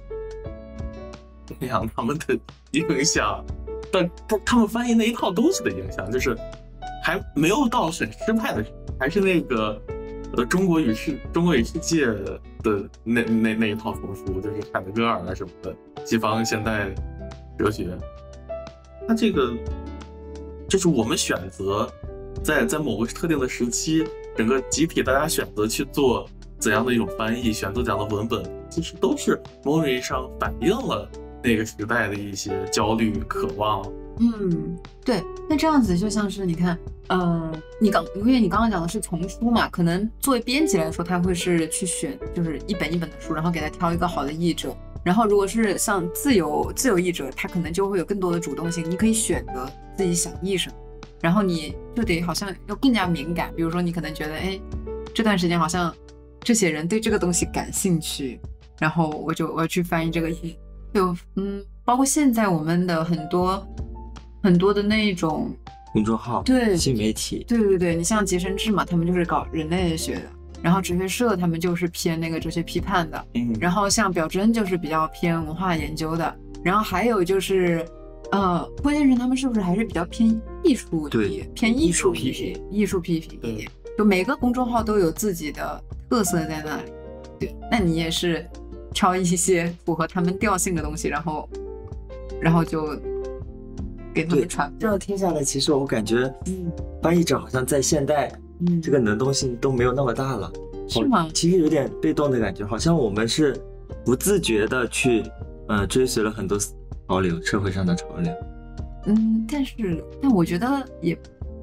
他们的影响，但他们翻译那一套东西的影响，就是还没有到很诗派的，还是那个中国与世界的那一套丛书，就是海德格尔啊什么的，西方现代哲学。它这个就是我们选择在某个特定的时期，整个集体大家选择去做怎样的一种翻译，选择怎样的文本，其实都是某种意义上反映了那个时代的一些焦虑、渴望。 对。那这样子就像是你看，因为你刚刚讲的是丛书嘛，可能作为编辑来说，他会是去选就是一本一本的书，然后给他挑一个好的译者。然后如果是像自由译者，他可能就会有更多的主动性，你可以选择自己想译什么，然后你就得好像要更加敏感。比如说你可能觉得这段时间好像这些人对这个东西感兴趣，然后我要去翻译这个译。就包括现在我们的很多的那种公众号， 对， 新媒体， 对，你像洁身志嘛，他们就是搞人类学的，然后哲学社他们就是偏那个哲学批判的，然后像表征就是比较偏文化研究的，然后还有就是郭先生他们是不是还是比较偏艺术的，偏艺术批评一点，就每个公众号都有自己的特色在那里。对，那你也是挑一些符合他们调性的东西，然后就给他们传。 这样听下来，其实我感觉，翻译者好像在现代，这个能动性都没有那么大了， 是吗？ 其实有点被动的感觉，好像我们是不自觉的去，追随了很多潮流，社会上的潮流。 但我觉得也，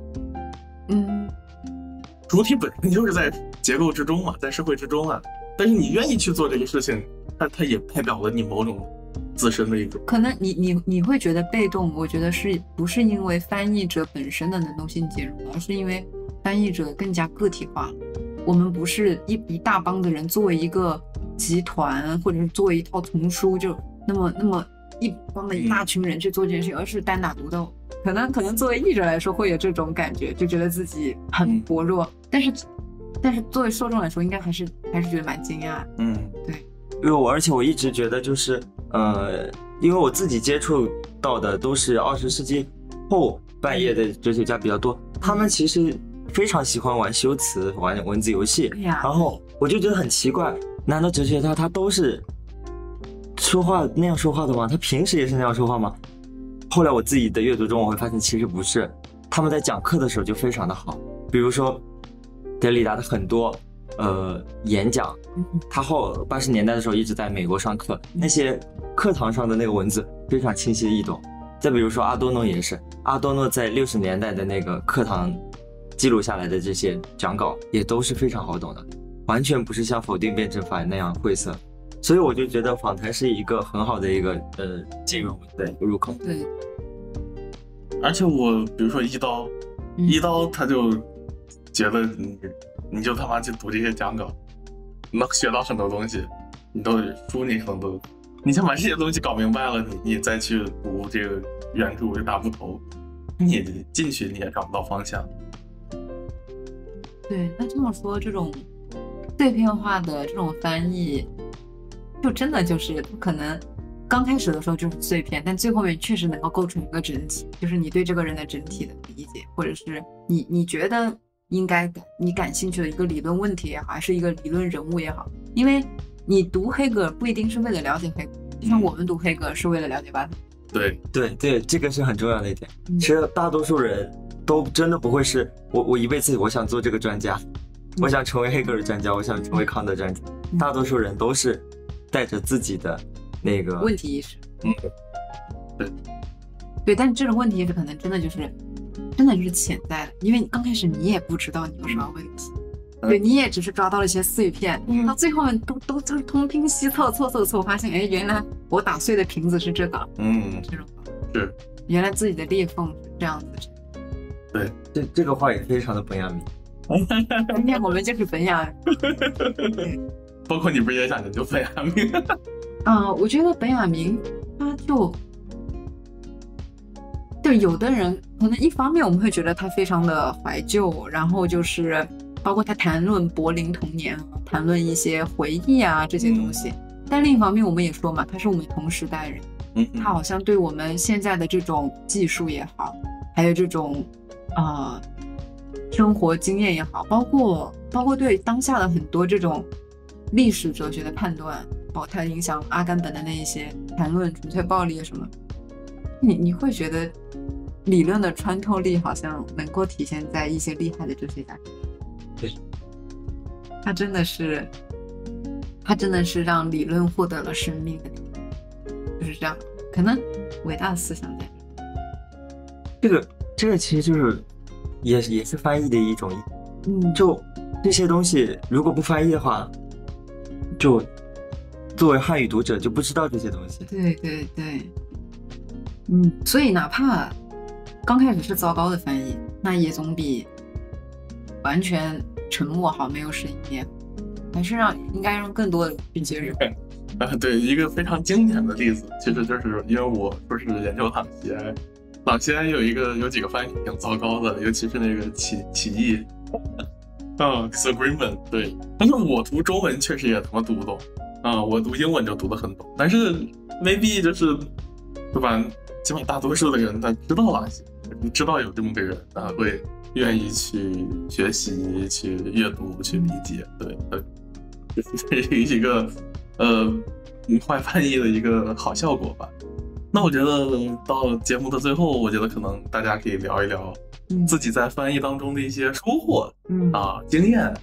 主体本身就是在结构之中嘛，在社会之中啊。但是你愿意去做这个事情，它也代表了你某种自身的一种。 可能你会觉得被动，我觉得不是因为翻译者本身的能动性减弱，而是因为翻译者更加个体化了。我们不是一大帮的人作为一个集团，或者是作为一套丛书，就那么一帮的一大群人去做这件事情，而是单打独斗。可能作为译者来说会有这种感觉，就觉得自己很薄弱。但是但是作为受众来说，应该还是觉得蛮惊讶的。对， 而且我一直觉得就是因为我自己接触到的都是20世纪后半叶的哲学家比较多，他们其实非常喜欢玩修辞、玩文字游戏，然后我就觉得很奇怪，难道哲学家他都是说话那样说话的吗？他平时也是那样说话吗？后来我自己的阅读中，我会发现其实不是，他们在讲课的时候就非常的好，比如说德里达的很多演讲，他后80年代的时候一直在美国上课，那些课堂上的那个文字非常清晰易懂。再比如说阿多诺也是，阿多诺在60年代的那个课堂记录下来的这些讲稿也都是非常好懂的，完全不是像否定辩证法那样晦涩。所以我就觉得访谈是一个很好的一个进入的入口。 对， 而且我比如说一刀他就觉得你就他妈去读这些讲稿，能学到很多东西，你都书你可能都，你先把这些东西搞明白了，你再去读这个原著就大部头，你进去你也找不到方向。 对，那这么说，这种碎片化的这种翻译，就真的就是可能刚开始的时候就是碎片，但最后面确实能够构成一个整体，就是你对这个人的整体的理解，或者是你觉得应该你感兴趣的一个理论问题也好，还是一个理论人物也好，因为你读黑格尔不一定是为了了解黑格尔，像我们读黑格尔是为了了解巴特。 对，这个是很重要的一点。其实大多数人都真的不会是我一辈子我想做这个专家，我想成为黑格尔专家，我想成为康德专家，大多数人都是带着自己的那个问题意识。对，但这种问题意识可能真的就是潜在的，因为刚开始你也不知道你有什么问题，对，你也只是抓到了一些碎片，到最后都就是通拼西凑，发现原来我打碎的瓶子是这个，这种是原来自己的裂缝是这样子。 对，这个话也非常的本雅明。 今天我们就是本雅明。 包括你不是也想研究本雅明？ 我觉得本雅明他就有的人可能一方面我们会觉得他非常的怀旧，然后就是包括他谈论柏林童年，谈论一些回忆啊这些东西，但另一方面我们也说嘛，他是我们同时代人，他好像对我们现在的这种技术也好，还有这种生活经验也好，包括对当下的很多这种历史哲学的判断，包括它影响阿甘本的那一些谈论纯粹暴力什么，你会觉得理论的穿透力好像能够体现在一些厉害的哲学家。 对， 他真的是让理论获得了生命的，就是这样，可能伟大的思想在这个其实就是也是翻译的一种，就这些东西如果不翻译的话，就作为汉语读者就不知道这些东西。 对，所以哪怕刚开始是糟糕的翻译，那也总比完全沉默好，没有声音也还是应该让更多的人去接受。 对，一个非常经典的例子，其实就是因为我不是研究朗西埃有几个翻译挺糟糕的，尤其是那个起义，disagreement， 对，但是我读中文确实也他妈读不懂，我读英文就读得很懂，但是未必就是对吧？基本大多数的人他知道朗西，知道有这么个人，会愿意去学习、去阅读、去理解，对，这是一个坏翻译的一个好效果吧。那我觉得到节目的最后，我觉得可能大嗯家可以聊一聊自己在翻译当中的一些收获，经验，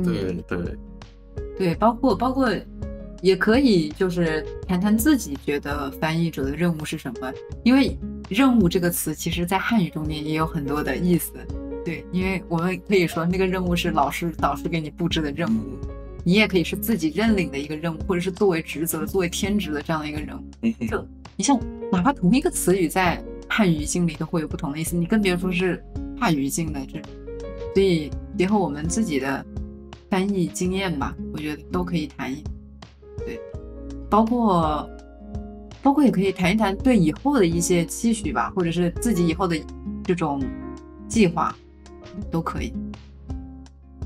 对， 包括也可以就是谈谈自己觉得翻译者的任务是什么，因为任务这个词其实在汉语中间也有很多的意思，对，因为我们可以说那个任务是导师给你布置的任务，你也可以是自己认领的一个任务，或者是作为职责作为天职的这样的一个任务，就你像哪怕同一个词语在汉语境里都会有不同的意思，你更别说是跨语境的这种，所以结合我们自己的翻译经验吧，我觉得都可以谈一，对，包括也可以谈一谈对以后的一些期许吧，或者是自己以后的这种计划都可以。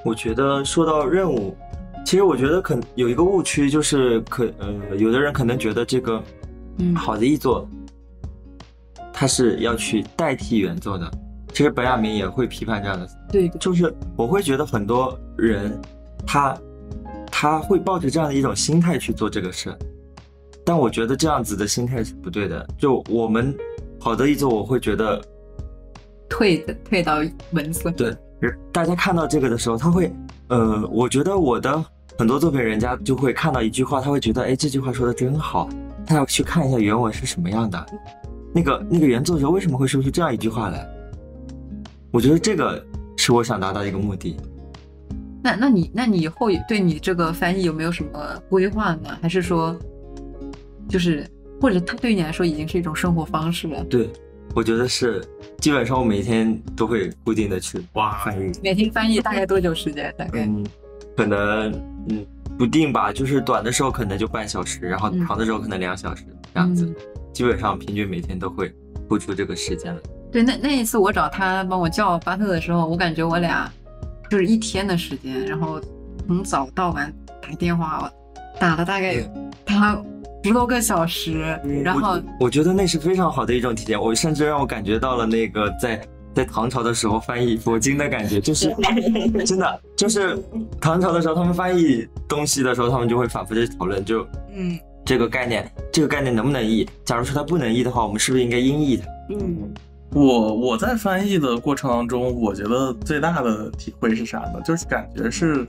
我觉得说到任务，其实我觉得有一个误区，就是有的人可能觉得这个好的译作，它是要去代替原作的。其实本雅明也会批判这样的， 对， 就是我会觉得很多人他会抱着这样的一种心态去做这个事，但我觉得这样子的心态是不对的。就我们好的译作，我会觉得退到文字。 对，大家看到这个的时候，他会我觉得我的很多作品，人家就会看到一句话，他会觉得哎，这句话说的真好，他要去看一下原文是什么样的，那个原作者为什么会说出这样一句话来。我觉得这个是我想达到一个目的。 那你以后对你这个翻译有没有什么规划呢？还是说就是或者它对你来说已经是一种生活方式了？ 对，我觉得是，基本上我每天都会固定的去翻译。 每天翻译大概多久时间？大概可能不定吧，就是短的时候可能就半小时，然后长的时候可能2小时这样子。基本上平均每天都会付出这个时间了。 对，那一次我找他帮我叫巴特的时候，我感觉我俩就是一天的时间，然后从早到晚打电话，打了大概他10多个小时，然后我觉得那是非常好的一种体验，我甚至让我感觉到了那个在唐朝的时候翻译佛经的感觉，就是真的就是唐朝的时候他们翻译东西的时候，他们就会反复的讨论，就这个概念能不能译，假如说它不能译的话，我们是不是应该音译它？ 我在翻译的过程当中，我觉得最大的体会是啥呢？就是感觉是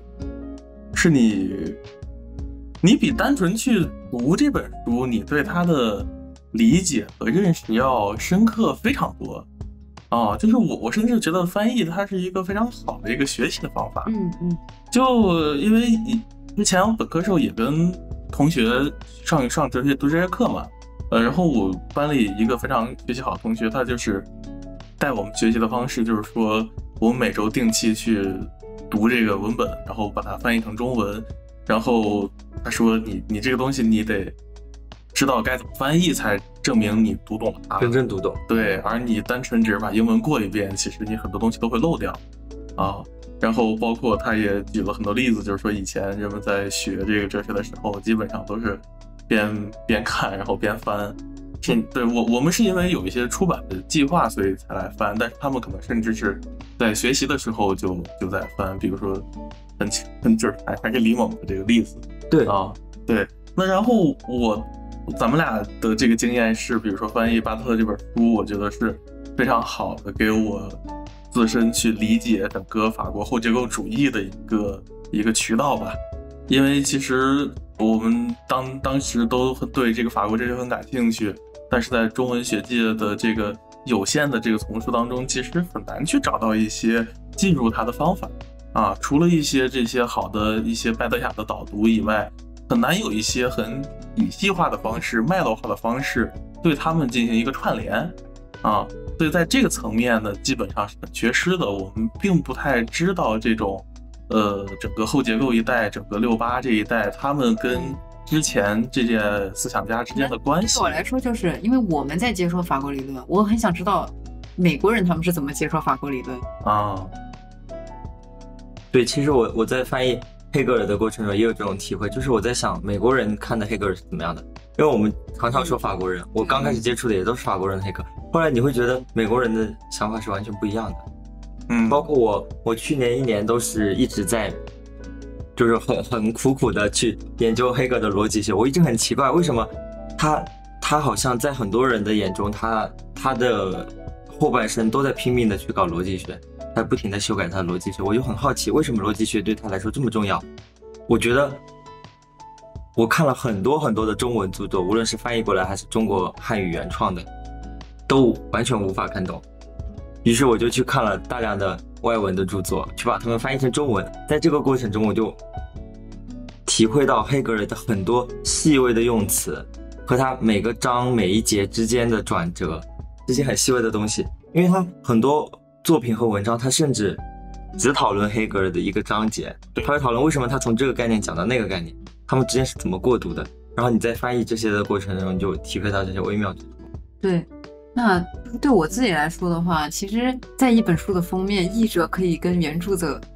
你比单纯去读这本书，你对它的理解和认识要深刻非常多啊！就是我甚至觉得翻译它是一个非常好的一个学习的方法。就因为之前我本科时候也跟同学上读这些课嘛。然后我班里一个非常学习好的同学，他就是带我们学习的方式，就是说我们每周定期去读这个文本，然后把它翻译成中文。然后他说你这个东西你得知道该怎么翻译，才证明你读懂了它， 真正读懂。 对，而你单纯只是把英文过一遍，其实你很多东西都会漏掉啊。然后包括他也举了很多例子，就是说以前人们在学这个哲学的时候，基本上都是边看然后边翻。对，我们是因为有一些出版的计划，所以才来翻，但是他们可能甚至是在学习的时候就在翻，比如说就是还是李猛的这个例子。 对啊，对。那然后咱们俩的这个经验是，比如说翻译巴特这本书，我觉得是非常好的，给我自身去理解整个法国后结构主义的一个渠道吧。因为其实我们当时都对这个法国哲学很感兴趣，但是在中文学界的这个有限的这个丛书当中，其实很难去找到一些进入它的方法啊。除了一些这些好的一些拜德雅的导读以外，很难有一些很体系化的方式、脉络化的方式对他们进行一个串联啊。所以在这个层面呢，基本上是很缺失的。我们并不太知道这种整个后结构一代，整个68这一代，他们跟之前这些思想家之间的关系。 对我来说，就是因为我们在接受法国理论，我很想知道美国人他们是怎么接受法国理论啊。 对，其实我在翻译黑格尔的过程中也有这种体会，就是我在想美国人看的黑格尔是怎么样的，因为我们常常说法国人，我刚开始接触的也都是法国人的黑格尔，后来你会觉得美国人的想法是完全不一样的。包括我去年1年都是一直在就是很苦的去研究黑格尔的逻辑学。我一直很奇怪，为什么他好像在很多人的眼中，他的后半生都在拼命的去搞逻辑学，他不停的修改他的逻辑学。我就很好奇，为什么逻辑学对他来说这么重要？我觉得我看了很多的中文著作，无论是翻译过来还是中国汉语原创的，都完全无法看懂。于是我就去看了大量的外文的著作，去把它们翻译成中文。在这个过程中，我就体会到黑格尔的很多细微的用词和他每个章每一节之间的转折，这些很细微的东西。因为他很多作品和文章，他甚至只讨论黑格尔的一个章节，他会讨论为什么他从这个概念讲到那个概念，他们之间是怎么过渡的。然后你在翻译这些的过程中，你就体会到这些微妙之处。 对。那对我自己来说的话，其实在一本书的封面，译者可以跟原著者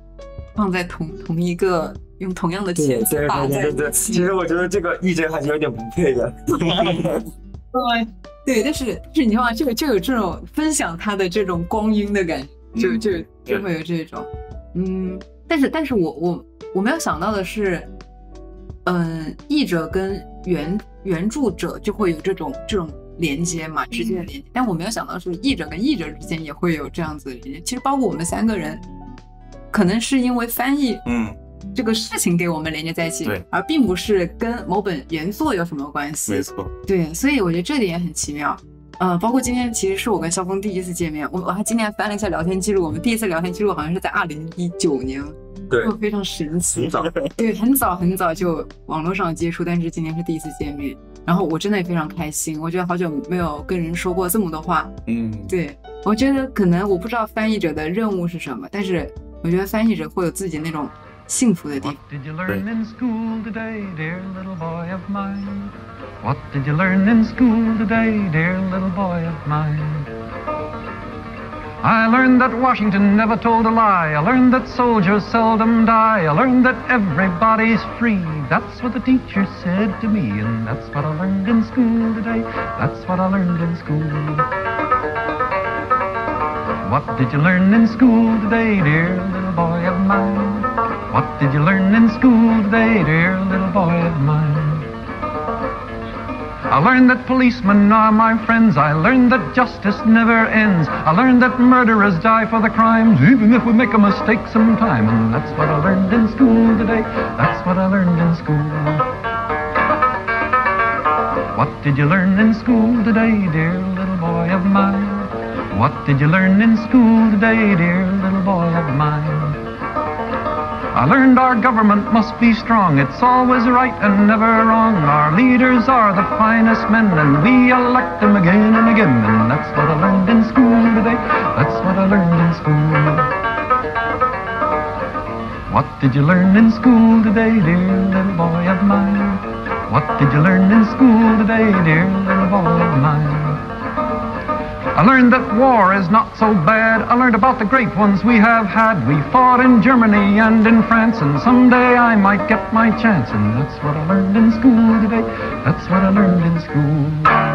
放在同一个用同样的钳子打在一起。 其实我觉得这个译真还是有点不配的。 对，但是你知道吗？就有这种分享他的这种光阴的感觉，就会有这种，但是我没有想到的是，译者跟原著者就会有这种连接嘛，直接的连接。但我没有想到是译者跟译者之间也会有这样子的连接。其实包括我们3个人，可能是因为翻译，这个事情给我们连接在一起，而并不是跟某本原作有什么关系。 没错， 对，所以我觉得这点也很奇妙。包括今天其实是我跟肖峰第一次见面，我还今天翻了一下聊天记录，我们第一次聊天记录好像是在2019年， 对， 非常神奇， 很早， 对，很早就网络上接触，但是今天是第一次见面，然后我真的也非常开心，我觉得好久没有跟人说过这么多话，对，我觉得可能我不知道翻译者的任务是什么，但是我觉得翻译者会有自己那种幸福的地方。 What did you learn in school today, dear little boy of mine? I learned that Washington never told a lie. I learned that soldiers seldom die. I learned that everybody's free. That's what the teacher said to me, and that's what I learned in school today. That's what I learned in school. What did you learn in school today, dear little boy of mine? What did you learn in school today, dear little boy of mine? I learned that policemen are my friends. I learned that justice never ends. I learned that murderers die for the crimes, even if we make a mistake sometime. And that's what I learned in school today. That's what I learned in school. What did you learn in school today, dear little boy of mine? What did you learn in school today, dear little boy of mine? I learned our government must be strong. It's always right and never wrong. Our leaders are the finest men, and we elect them again and again. And that's what I learned in school today. That's what I learned in school. What did you learn in school today, dear little boy of mine? What did you learn in school today, dear little boy of mine? I learned that war is not so bad. I learned about the great ones we have had. We fought in Germany and in France, and someday I might get my chance. And that's what I learned in school today. That's what I learned in school.